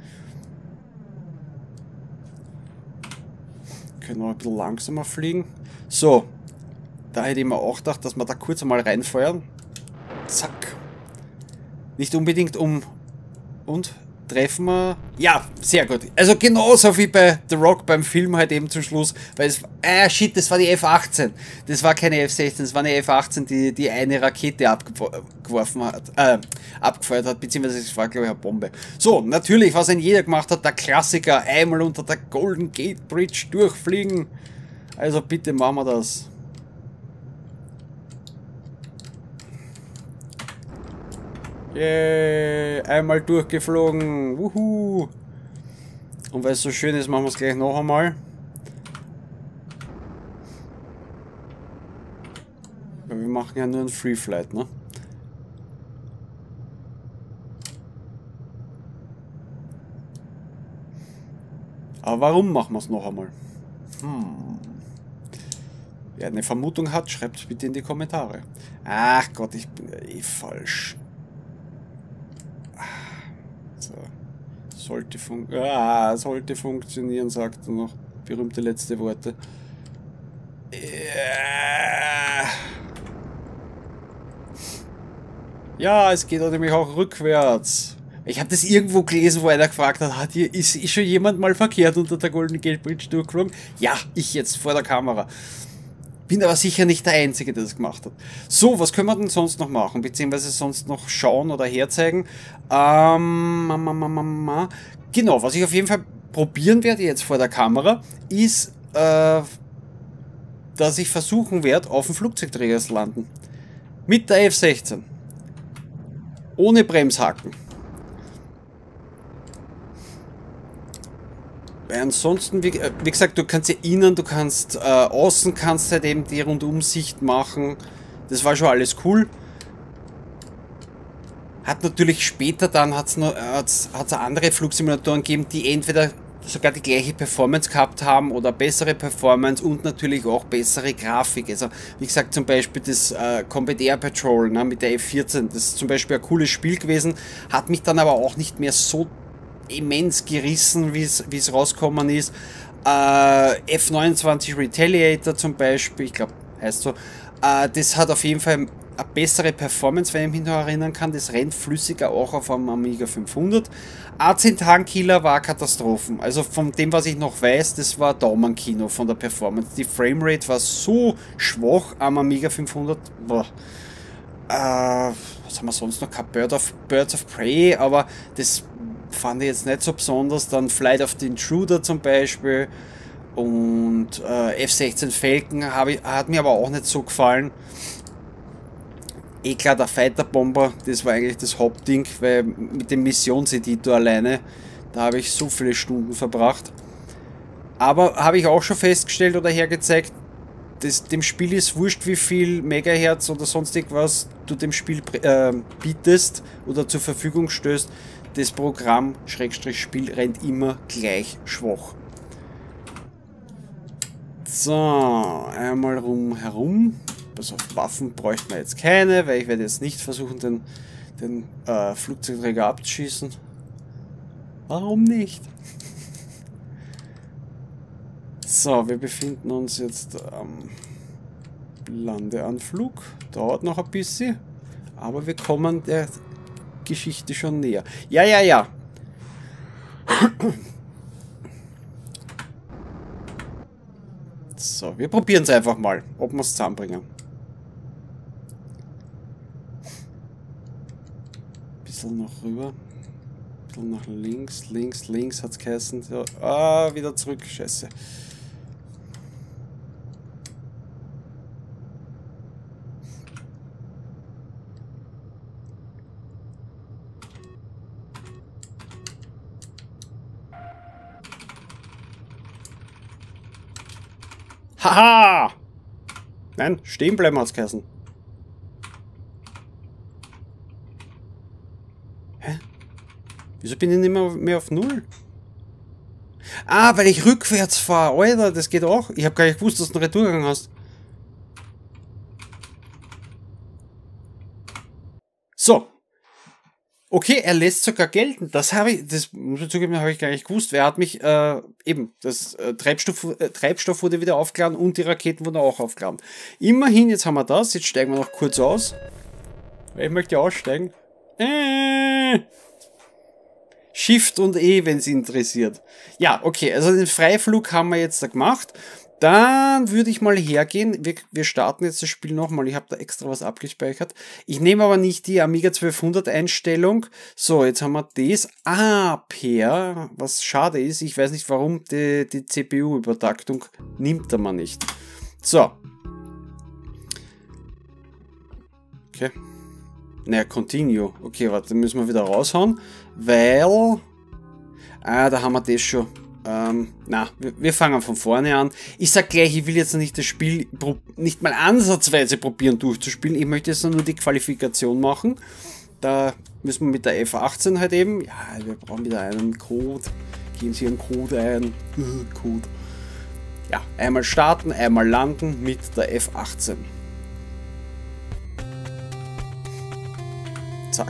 [SPEAKER 1] Können wir ein bisschen langsamer fliegen. So. Da hätte ich mir auch gedacht, dass wir da kurz einmal reinfeuern. Zack. Nicht unbedingt um... Und... Treffen wir... Ja, sehr gut. Also genauso wie bei The Rock beim Film halt eben zum Schluss, weil es... Ah, shit, das war die F achtzehn. Das war keine F sechzehn, das war eine F achtzehn, die, die eine Rakete abgeworfen hat, äh, abgefeuert hat, beziehungsweise es war, glaube ich, eine Bombe. So, natürlich, was ein jeder gemacht hat, der Klassiker, einmal unter der Golden Gate Bridge durchfliegen. Also bitte machen wir das. Yeah, einmal durchgeflogen. Wuhu. Und weil es so schön ist, machen wir es gleich noch einmal. Weil wir machen ja nur ein Free Flight, ne? Aber warum machen wir es noch einmal? Hm. Wer eine Vermutung hat, schreibt es bitte in die Kommentare. Ach Gott, ich bin ja eh falsch. So. Sollte, fun ah, sollte funktionieren, sagt er noch. Berühmte letzte Worte. Ja, es geht nämlich auch rückwärts. Ich habe das irgendwo gelesen, wo einer gefragt hat, hat hier, ist, ist schon jemand mal verkehrt unter der Golden Gate Bridge durchgeflogen? Ja, ich jetzt vor der Kamera. Bin aber sicher nicht der Einzige, der das gemacht hat. So, was können wir denn sonst noch machen? Beziehungsweise sonst noch schauen oder herzeigen? Ähm, ma, ma, ma, ma, ma. Genau, was ich auf jeden Fall probieren werde jetzt vor der Kamera, ist, äh, dass ich versuchen werde, auf dem Flugzeugträger zu landen. Mit der F sechzehn. Ohne Bremshaken. Weil ansonsten, wie, wie gesagt, du kannst ja innen, du kannst äh, außen, kannst halt eben die Rundumsicht machen. Das war schon alles cool. Hat natürlich später dann hat's noch, hat's, hat's andere Flugsimulatoren gegeben, die entweder sogar die gleiche Performance gehabt haben oder bessere Performance und natürlich auch bessere Grafik. Also wie gesagt, zum Beispiel das äh, Combat Air Patrol, ne, mit der F vierzehn, das ist zum Beispiel ein cooles Spiel gewesen, hat mich dann aber auch nicht mehr so immens gerissen, wie es rausgekommen ist. Äh, F neunundzwanzig Retaliator zum Beispiel, ich glaube, heißt so, äh, das hat auf jeden Fall eine bessere Performance, wenn ich mich noch erinnern kann. Das rennt flüssiger auch auf einem Amiga fünfhundert. A zehn Tankiller war Katastrophen. Also von dem, was ich noch weiß, das war Daumenkino von der Performance. Die Framerate war so schwach am Amiga fünfhundert. Boah. Äh, was haben wir sonst noch gehabt? Bird of, Birds of Prey, aber das fand ich jetzt nicht so besonders. Dann Flight of the Intruder zum Beispiel und äh, F sechzehn Falcon ich, hat mir aber auch nicht so gefallen. Eh klar, der Fighter Bomber, das war eigentlich das Hauptding, weil mit dem Missionseditor alleine, da habe ich so viele Stunden verbracht. Aber habe ich auch schon festgestellt oder hergezeigt, das, dem Spiel ist wurscht, wie viel Megahertz oder sonstig was du dem Spiel äh, bietest oder zur Verfügung stößt. Das Programm, Schrägstrich Spiel, rennt immer gleich schwach. So, einmal rum herum. Also auf Waffen bräuchten wir jetzt keine, weil ich werde jetzt nicht versuchen, den, den äh, Flugzeugträger abzuschießen. Warum nicht? So, wir befinden uns jetzt am Landeanflug. Dauert noch ein bisschen, aber wir kommen der Geschichte schon näher. Ja, ja, ja. So, wir probieren es einfach mal, ob wir es zusammenbringen. Bisschen noch rüber. Bisschen nach links, links, links hat es geheißen. So, ah, wieder zurück. Scheiße. Haha! Nein, stehen bleiben hat's geheißen. Hä? Wieso bin ich nicht mehr, mehr auf Null? Ah, weil ich rückwärts fahre. Alter, das geht auch. Ich habe gar nicht gewusst, dass du einen Retourgang hast. So. Okay, er lässt sogar gelten. Das habe ich, das muss ich zugeben, habe ich gar nicht gewusst. Wer hat mich, äh, eben, das äh, Treibstoff, äh, Treibstoff wurde wieder aufgeladen und die Raketen wurden auch aufgeladen. Immerhin, jetzt haben wir das. Jetzt steigen wir noch kurz aus. Ich möchte aussteigen. Äh, Shift und E, wenn es interessiert. Ja, okay, also den Freiflug haben wir jetzt da gemacht. Dann würde ich mal hergehen. Wir, wir starten jetzt das Spiel nochmal. Ich habe da extra was abgespeichert. Ich nehme aber nicht die Amiga zwölfhundert Einstellung. So, jetzt haben wir das. Ah, per. Was schade ist, ich weiß nicht warum, die, die C P U-Übertaktung nimmt er mal nicht. So. Okay. Naja, continue. Okay, warte, müssen wir wieder raushauen. Weil... Ah, da haben wir das schon. Ähm, na, wir, wir fangen von vorne an. Ich sag gleich, ich will jetzt nicht das Spiel nicht mal ansatzweise probieren durchzuspielen. Ich möchte jetzt nur die Qualifikation machen. Da müssen wir mit der F achtzehn halt eben. Ja, wir brauchen wieder einen Code. Geben Sie Ihren Code ein. Code. Ja, einmal starten, einmal landen mit der F achtzehn. Zack.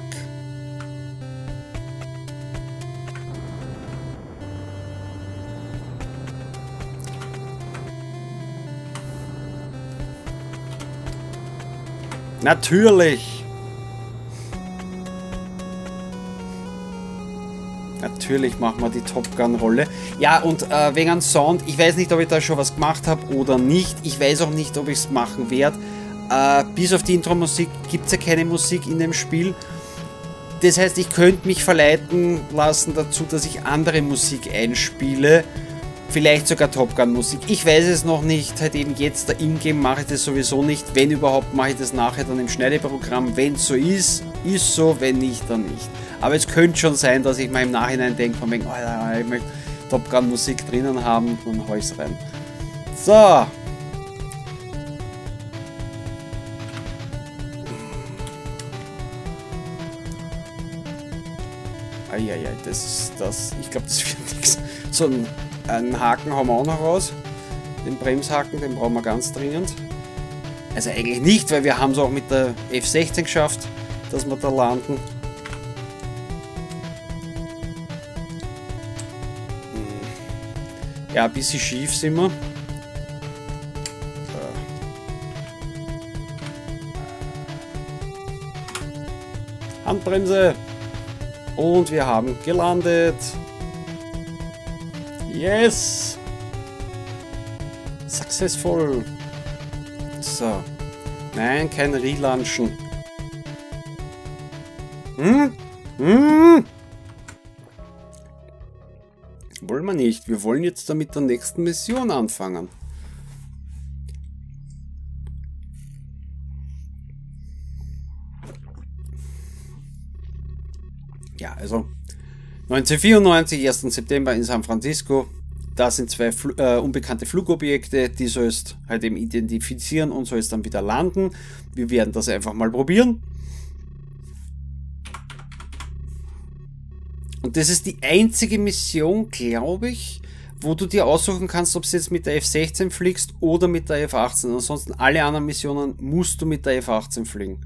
[SPEAKER 1] Natürlich. Natürlich machen wir die Top Gun Rolle. Ja, und äh, wegen an Sound, ich weiß nicht, ob ich da schon was gemacht habe oder nicht. Ich weiß auch nicht, ob ich es machen werde. Äh, bis auf die Intro-Musik gibt es ja keine Musik in dem Spiel. Das heißt, ich könnte mich verleiten lassen dazu, dass ich andere Musik einspiele. Vielleicht sogar Top Gun Musik. Ich weiß es noch nicht. Halt eben jetzt, der Ingame mache ich das sowieso nicht. Wenn überhaupt, mache ich das nachher dann im Schneideprogramm. Wenn es so ist, ist so. Wenn nicht, dann nicht. Aber es könnte schon sein, dass ich mal im Nachhinein denke, von wegen, oh, ich möchte Top Gun Musik drinnen haben, dann hau ich es rein. So. Eieiei, das ist das. Ich glaube, das wird nichts. So ein, einen Haken haben wir auch noch raus. Den Bremshaken, den brauchen wir ganz dringend. Also eigentlich nicht, weil wir haben es auch mit der F sechzehn geschafft, dass wir da landen. Ja, ein bisschen schief sind wir. So. Handbremse. Und wir haben gelandet. Yes! Successful. So. Nein, kein Relaunchen. Hm? Hm? Wollen wir nicht. Wir wollen jetzt da mit der nächsten Mission anfangen. Ja, also neunzehnhundertvierundneunzig, ersten September in San Francisco. Da sind zwei Fl äh, unbekannte Flugobjekte, die sollst halt eben identifizieren und sollst dann wieder landen. Wir werden das einfach mal probieren. Und das ist die einzige Mission, glaube ich, wo du dir aussuchen kannst, ob du jetzt mit der F sechzehn fliegst oder mit der F achtzehn. Ansonsten alle anderen Missionen musst du mit der F achtzehn fliegen.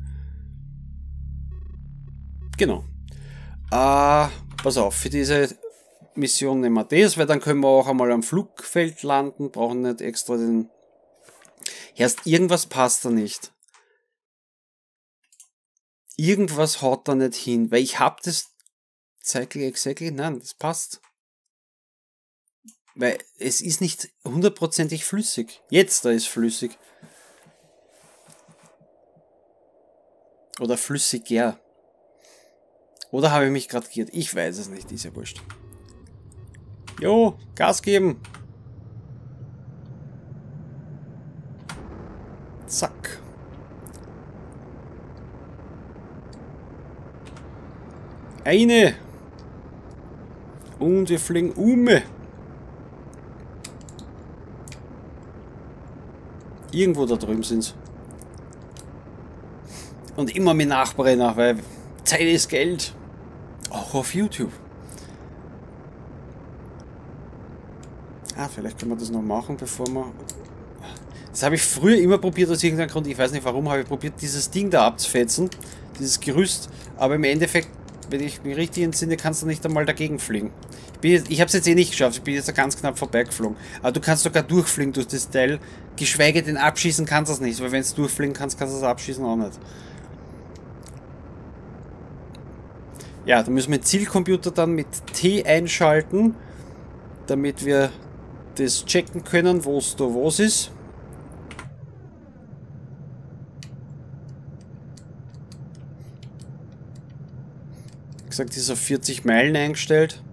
[SPEAKER 1] Genau. Äh, pass auf, für diese Mission nehmen wir das, weil dann können wir auch einmal am Flugfeld landen, brauchen nicht extra den... Erst irgendwas passt da nicht. Irgendwas haut da nicht hin, weil ich habe das Cycle Exactly, nein, das passt. Weil es ist nicht hundertprozentig flüssig. Jetzt da ist flüssig. Oder flüssiger. Oder habe ich mich gerade geirrt? Ich weiß es nicht, ist ja wurscht. Jo, Gas geben. Zack. Eine. Und wir fliegen um. Irgendwo da drüben sind's. Und immer mit Nachbrenner, weil Zeit ist Geld. Auch auf YouTube. Ah, vielleicht können wir das noch machen, bevor wir... Das habe ich früher immer probiert aus irgendeinem Grund. Ich weiß nicht warum, habe ich probiert, dieses Ding da abzufetzen. Dieses Gerüst. Aber im Endeffekt, wenn ich mich richtig entsinne, kannst du nicht einmal dagegen fliegen. Ich, bin jetzt, ich habe es jetzt eh nicht geschafft. Ich bin jetzt ganz knapp vorbeigeflogen. Aber du kannst sogar durchfliegen durch das Teil. Geschweige denn abschießen kannst du es nicht. Weil wenn du durchfliegen kannst, kannst du es abschießen auch nicht. Ja, da müssen wir den Zielcomputer dann mit T einschalten, damit wir das checken können, wo es da was ist. Wie gesagt, ist auf vierzig Meilen eingestellt.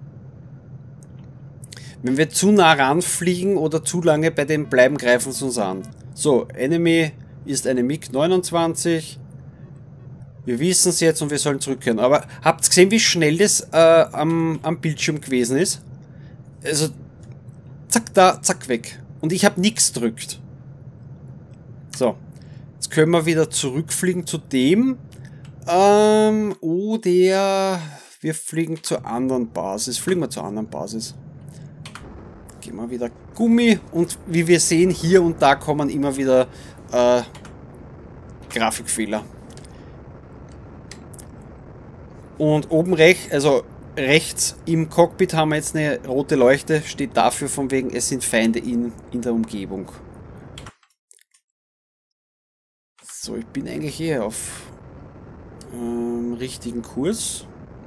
[SPEAKER 1] Wenn wir zu nah ranfliegen oder zu lange bei dem bleiben, greifen sie uns an. So, Enemy ist eine MiG neunundzwanzig. Wir wissen es jetzt und wir sollen zurückkehren. Aber habt ihr gesehen, wie schnell das äh, am, am Bildschirm gewesen ist? Also, zack, da, zack, weg. Und ich habe nichts gedrückt. So, jetzt können wir wieder zurückfliegen zu dem. Ähm, oh, der... Wir fliegen zur anderen Basis. Fliegen wir zur anderen Basis. Gehen wir wieder Gummi. Und wie wir sehen, hier und da kommen immer wieder äh, Grafikfehler. Und oben rechts, also rechts im Cockpit haben wir jetzt eine rote Leuchte. Steht dafür von wegen, es sind Feinde in, in der Umgebung. So, ich bin eigentlich hier auf ähm, richtigen Kurs.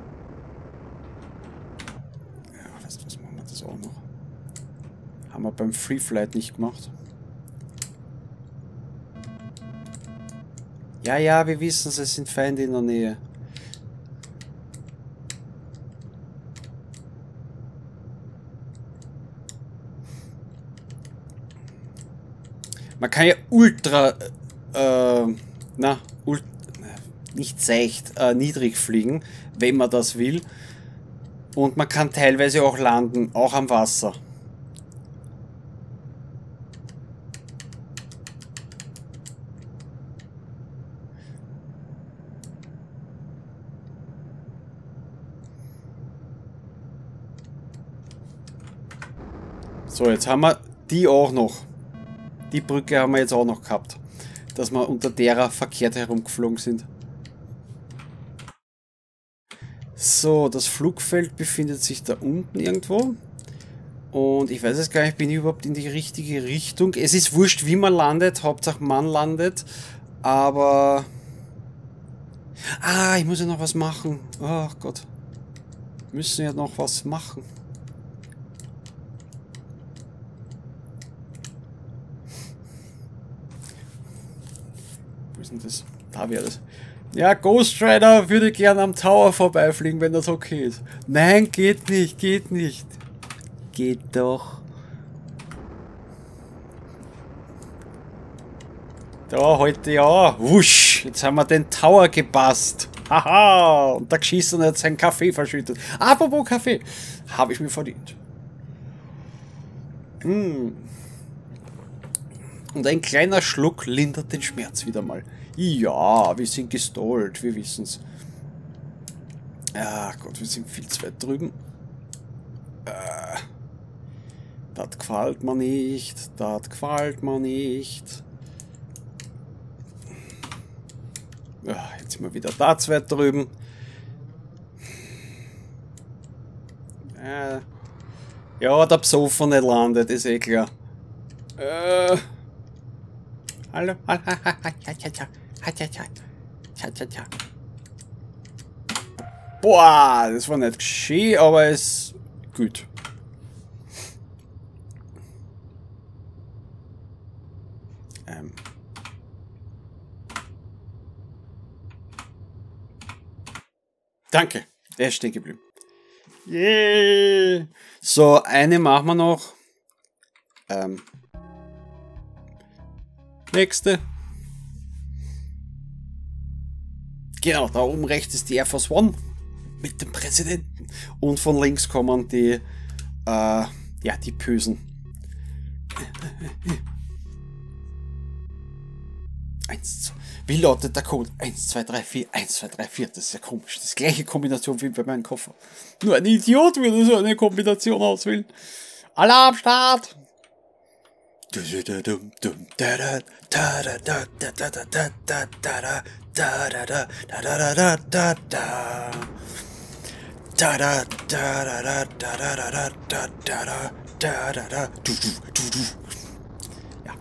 [SPEAKER 1] Ja, weißt du was, machen wir das auch noch. Haben wir beim Free Flight nicht gemacht. Ja, ja, wir wissen es, es sind Feinde in der Nähe. Man kann ja ultra, äh, na, ult, nicht seicht, äh, niedrig fliegen, wenn man das will. Und man kann teilweise auch landen, auch am Wasser. So, jetzt haben wir die auch noch. Die Brücke haben wir jetzt auch noch gehabt. Dass wir unter derer verkehrt herumgeflogen sind. So, das Flugfeld befindet sich da unten irgendwo. Und ich weiß jetzt gar nicht, bin ich überhaupt in die richtige Richtung? Es ist wurscht, wie man landet. Hauptsache man landet. Aber... Ah, ich muss ja noch was machen. Ach Gott. Wir müssen ja noch was machen. Das, da wäre das. Ja, Ghost Rider würde gerne am Tower vorbeifliegen, wenn das okay ist. Nein, geht nicht, geht nicht. Geht doch. Da, heute ja. Wusch, jetzt haben wir den Tower gepasst. Haha, und der Geschissen hat seinen Kaffee verschüttet. Apropos Kaffee, habe ich mir verdient. Hm. Und ein kleiner Schluck lindert den Schmerz wieder mal. Ja, wir sind gestallt, wir wissen's. Ja, Gott, wir sind viel zu weit drüben. Äh, das gefällt mir nicht, das gefällt mir nicht. Ja, jetzt sind wir wieder da zu weit drüben. Äh, ja, der Psoffen nicht landet, ist eh klar. Äh... Hallo? Boah, das war nicht geschehen, aber es ist gut. Ähm. Danke, er ist stehen geblieben. Yeah. So, eine machen wir noch. Ähm. Nächste. Genau, da oben rechts ist die Air Force One mit dem Präsidenten. Und von links kommen die, äh, ja, die Bösen. Eins, zwei. Wie lautet der Code? eins, zwei, drei, vier, eins, zwei, drei, vier. Das ist ja komisch. Das ist die gleiche Kombination wie bei meinem Koffer. Nur ein Idiot würde so eine Kombination auswählen. Alarmstart! Ja.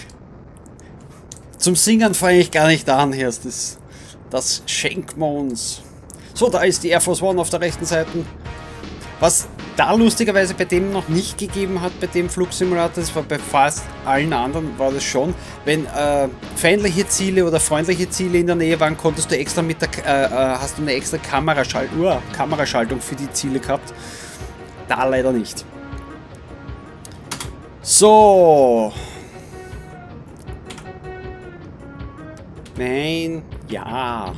[SPEAKER 1] Zum Singen fange ich gar nicht an, hier ist das, das schenken wir uns. So, da ist die Air Force One auf der rechten Seite. Was da lustigerweise bei dem noch nicht gegeben hat, bei dem Flugsimulator, das war bei fast allen anderen, war das schon, wenn äh, feindliche Ziele oder freundliche Ziele in der Nähe waren, konntest du extra mit der, äh, äh, hast du eine extra Kameraschaltung, uh, Kameraschaltung für die Ziele gehabt. Da leider nicht. So. Nein, ja.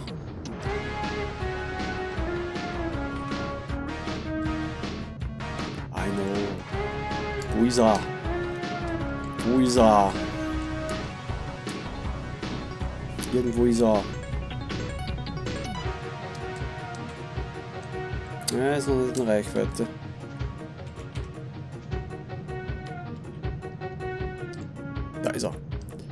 [SPEAKER 1] I know. Wo ist er? Wo ist er? Irgendwo ist er. Ja, ist noch nicht in Reichweite. Da ist er.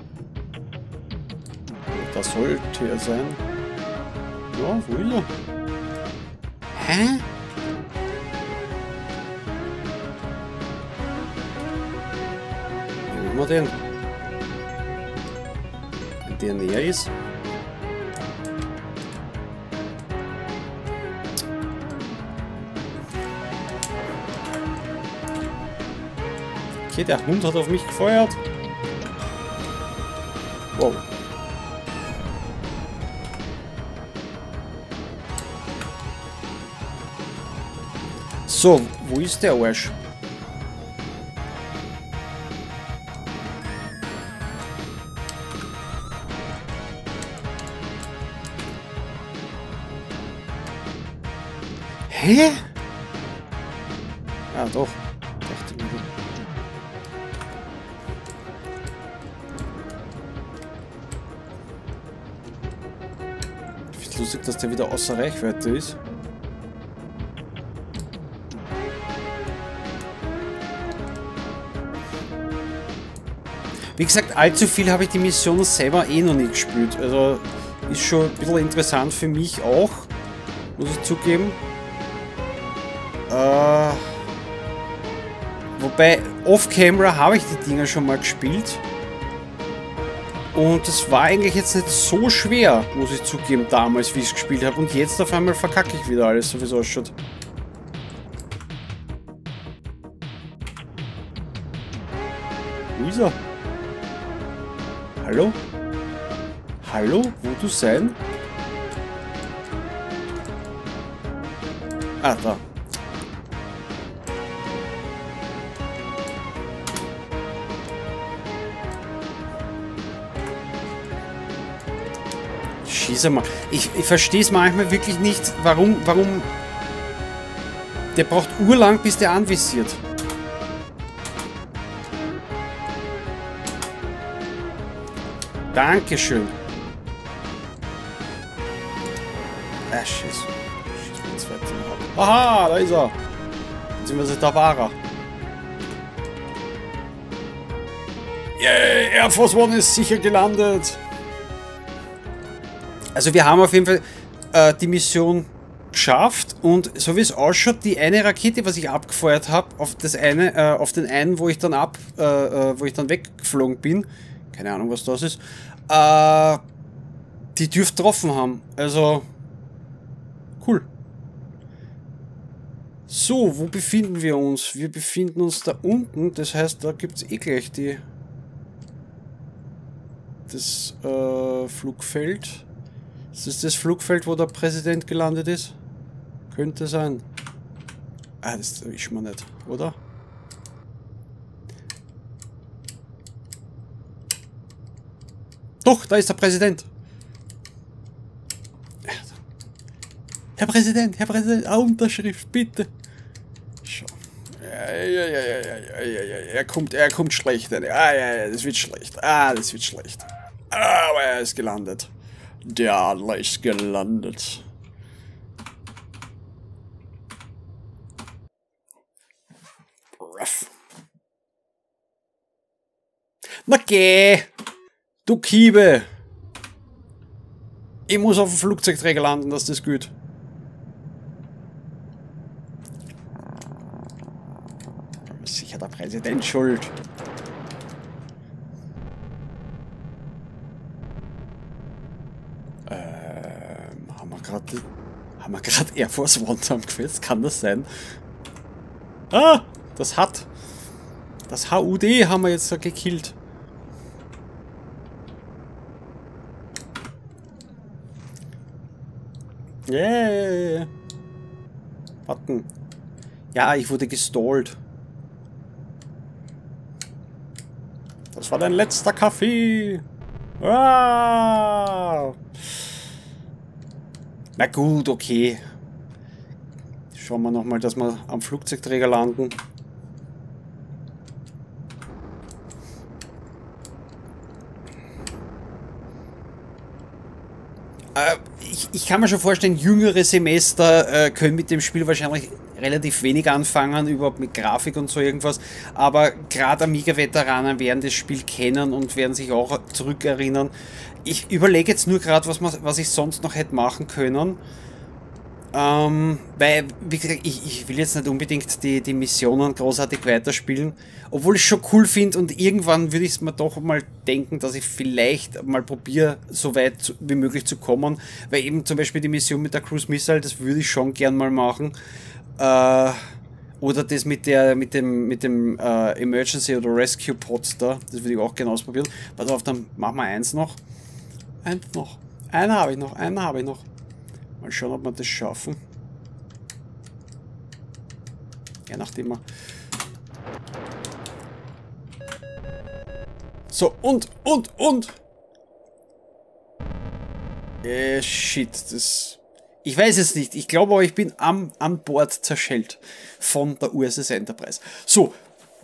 [SPEAKER 1] Da sollte er sein. Ja, wo ist er? Hä? Wie nehmen wir den? Wenn der näher ist. Okay, der Hund hat auf mich gefeuert. Wow. So, wo ist der Arsch? Hä? Ah, doch. Dachte ich mir. Ich finde lustig, dass der wieder außer Reichweite ist. Wie gesagt, allzu viel habe ich die Mission selber eh noch nicht gespielt. Also ist schon ein bisschen interessant für mich auch, muss ich zugeben. Äh, wobei, off-camera habe ich die Dinger schon mal gespielt. Und es war eigentlich jetzt nicht so schwer, muss ich zugeben, damals, wie ich es gespielt habe. Und jetzt auf einmal verkacke ich wieder alles, so wie es ausschaut. Wo ist er? Hallo? Hallo? Wo du sein? Ah, da. Schieße mal. Ich, ich verstehe es manchmal wirklich nicht, warum, warum... Der braucht urlang, bis der anvisiert. Dankeschön. Ah, Scheiße. Aha, da ist er. Beziehungsweise da war er. Yay, Air Force One ist sicher gelandet. Also wir haben auf jeden Fall äh, die Mission geschafft und so wie es ausschaut, die eine Rakete, was ich abgefeuert habe, auf das eine, äh, auf den einen, wo ich dann ab, äh, äh, wo ich dann weggeflogen bin, keine Ahnung, was das ist, äh, die dürfte getroffen haben. Also, cool. So, wo befinden wir uns? Wir befinden uns da unten, das heißt, da gibt es eh gleich die, das äh, Flugfeld. Ist das das Flugfeld, wo der Präsident gelandet ist? Könnte sein. Ah, das ist man nicht, oder? Doch, da ist der Präsident. Herr Präsident, Herr Präsident, ah, Unterschrift, bitte. Schau. Ja, ja, ja, ja, ja, ja, ja, er kommt, er kommt schlecht. Ah, ja, ja, das wird schlecht. Ah, das wird schlecht. Ah, aber er ist gelandet. Der Adler ist gelandet. Ruff. Na geh! Du Kiebe! Ich muss auf dem Flugzeugträger landen, dass das gut. Sicher der Präsident schuld. Ähm, haben wir gerade haben wir gerade Air Force One zusammengefasst? Kann das sein? Ah, das hat das H U D haben wir jetzt da gekillt. Yeah. Warten. Ja, ich wurde gestallt. Das war dein letzter Kaffee. Ah. Na gut, okay. Schauen wir nochmal, dass wir am Flugzeugträger landen. Äh, ich, ich kann mir schon vorstellen, jüngere Semester äh, können mit dem Spiel wahrscheinlich relativ wenig anfangen, überhaupt mit Grafik und so irgendwas, aber gerade Amiga-Veteranen werden das Spiel kennen und werden sich auch zurückerinnern. Ich überlege jetzt nur gerade, was, was ich sonst noch hätte machen können. Ähm, weil, wie gesagt, ich, ich will jetzt nicht unbedingt die, die Missionen großartig weiterspielen, obwohl ich es schon cool finde und irgendwann würde ich es mir doch mal denken, dass ich vielleicht mal probiere, so weit zu, wie möglich zu kommen, weil eben zum Beispiel die Mission mit der Cruise Missile, das würde ich schon gern mal machen, äh, oder das mit der, mit dem, mit dem äh, Emergency oder Rescue Pod da, das würde ich auch gerne ausprobieren. Warte auf, dann machen wir eins noch, eins noch, einen habe ich noch, einen habe ich noch. Mal schauen, ob wir das schaffen. Ja, nachdem wir... So, und, und, und! Äh, shit, das... Ich weiß es nicht. Ich glaube aber, ich bin am, an Bord zerschellt von der U S S Enterprise. So.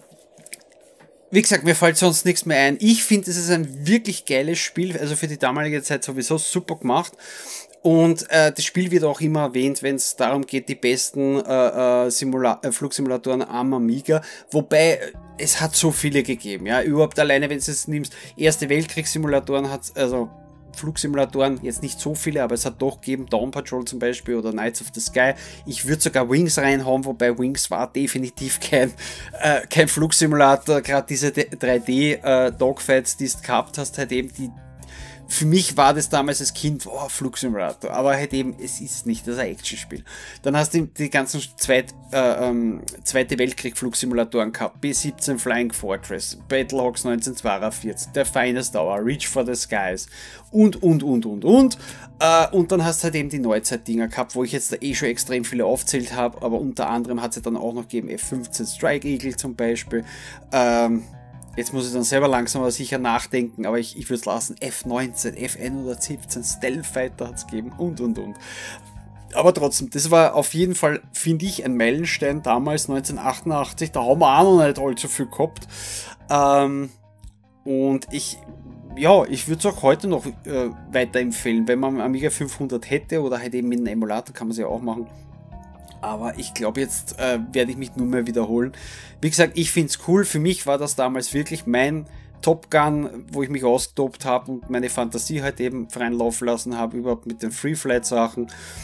[SPEAKER 1] Wie gesagt, mir fällt sonst nichts mehr ein. Ich finde, es ist ein wirklich geiles Spiel. Also für die damalige Zeit sowieso super gemacht. Und äh, das Spiel wird auch immer erwähnt, wenn es darum geht, die besten äh, äh, Simula äh, Flugsimulatoren am Amiga. Wobei, äh, es hat so viele gegeben. Ja, überhaupt alleine, wenn du es nimmst, Erste Weltkriegssimulatoren hat also Flugsimulatoren, jetzt nicht so viele, aber es hat doch gegeben, Dawn Patrol zum Beispiel oder Knights of the Sky. Ich würde sogar Wings reinhauen, wobei Wings war definitiv kein, äh, kein Flugsimulator. Gerade diese drei D-Dogfights, äh, die du gehabt hast, halt eben die. Für mich war das damals als Kind, oh, Flugsimulator, aber halt eben, es ist nicht das ein Actionspiel. Dann hast du die ganzen Zweit, äh, ähm, Zweite Weltkrieg-Flugsimulatoren gehabt, B siebzehn Flying Fortress, Battlehawks neunzehnhundertzweiundvierzig, der Finest Hour, Reach for the Skies und, und, und, und, und. Äh, und dann hast du halt eben die Neuzeit-Dinger gehabt, wo ich jetzt da eh schon extrem viele aufzählt habe, aber unter anderem hat es ja dann auch noch gegeben, F fünfzehn Strike Eagle zum Beispiel, ähm, jetzt muss ich dann selber langsam aber sicher nachdenken, aber ich, ich würde es lassen. F neunzehn, F hundertsiebzehn, Stealth Fighter hat es gegeben und und und. Aber trotzdem, das war auf jeden Fall, finde ich, ein Meilenstein damals, neunzehnhundertachtundachtzig. Da haben wir auch noch nicht allzu viel gehabt. Ähm, und ich, ja, ich würde es auch heute noch äh, weiterempfehlen, wenn man Amiga fünfhundert hätte oder halt eben mit einem Emulator, kann man es ja auch machen. Aber ich glaube, jetzt äh, werde ich mich nur mehr wiederholen. Wie gesagt, ich finde es cool. Für mich war das damals wirklich mein Top Gun, wo ich mich ausgetobt habe und meine Fantasie halt eben freien Lauf lassen habe, überhaupt mit den Free-Flight-Sachen.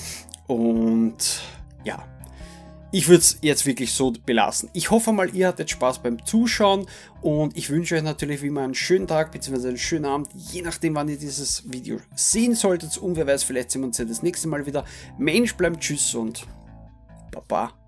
[SPEAKER 1] Und ja, ich würde es jetzt wirklich so belassen. Ich hoffe mal, ihr hattet Spaß beim Zuschauen und ich wünsche euch natürlich wie immer einen schönen Tag bzw. einen schönen Abend, je nachdem, wann ihr dieses Video sehen solltet. Und wer weiß, vielleicht sehen wir uns ja das nächste Mal wieder. Mensch, bleibt tschüss und Baba.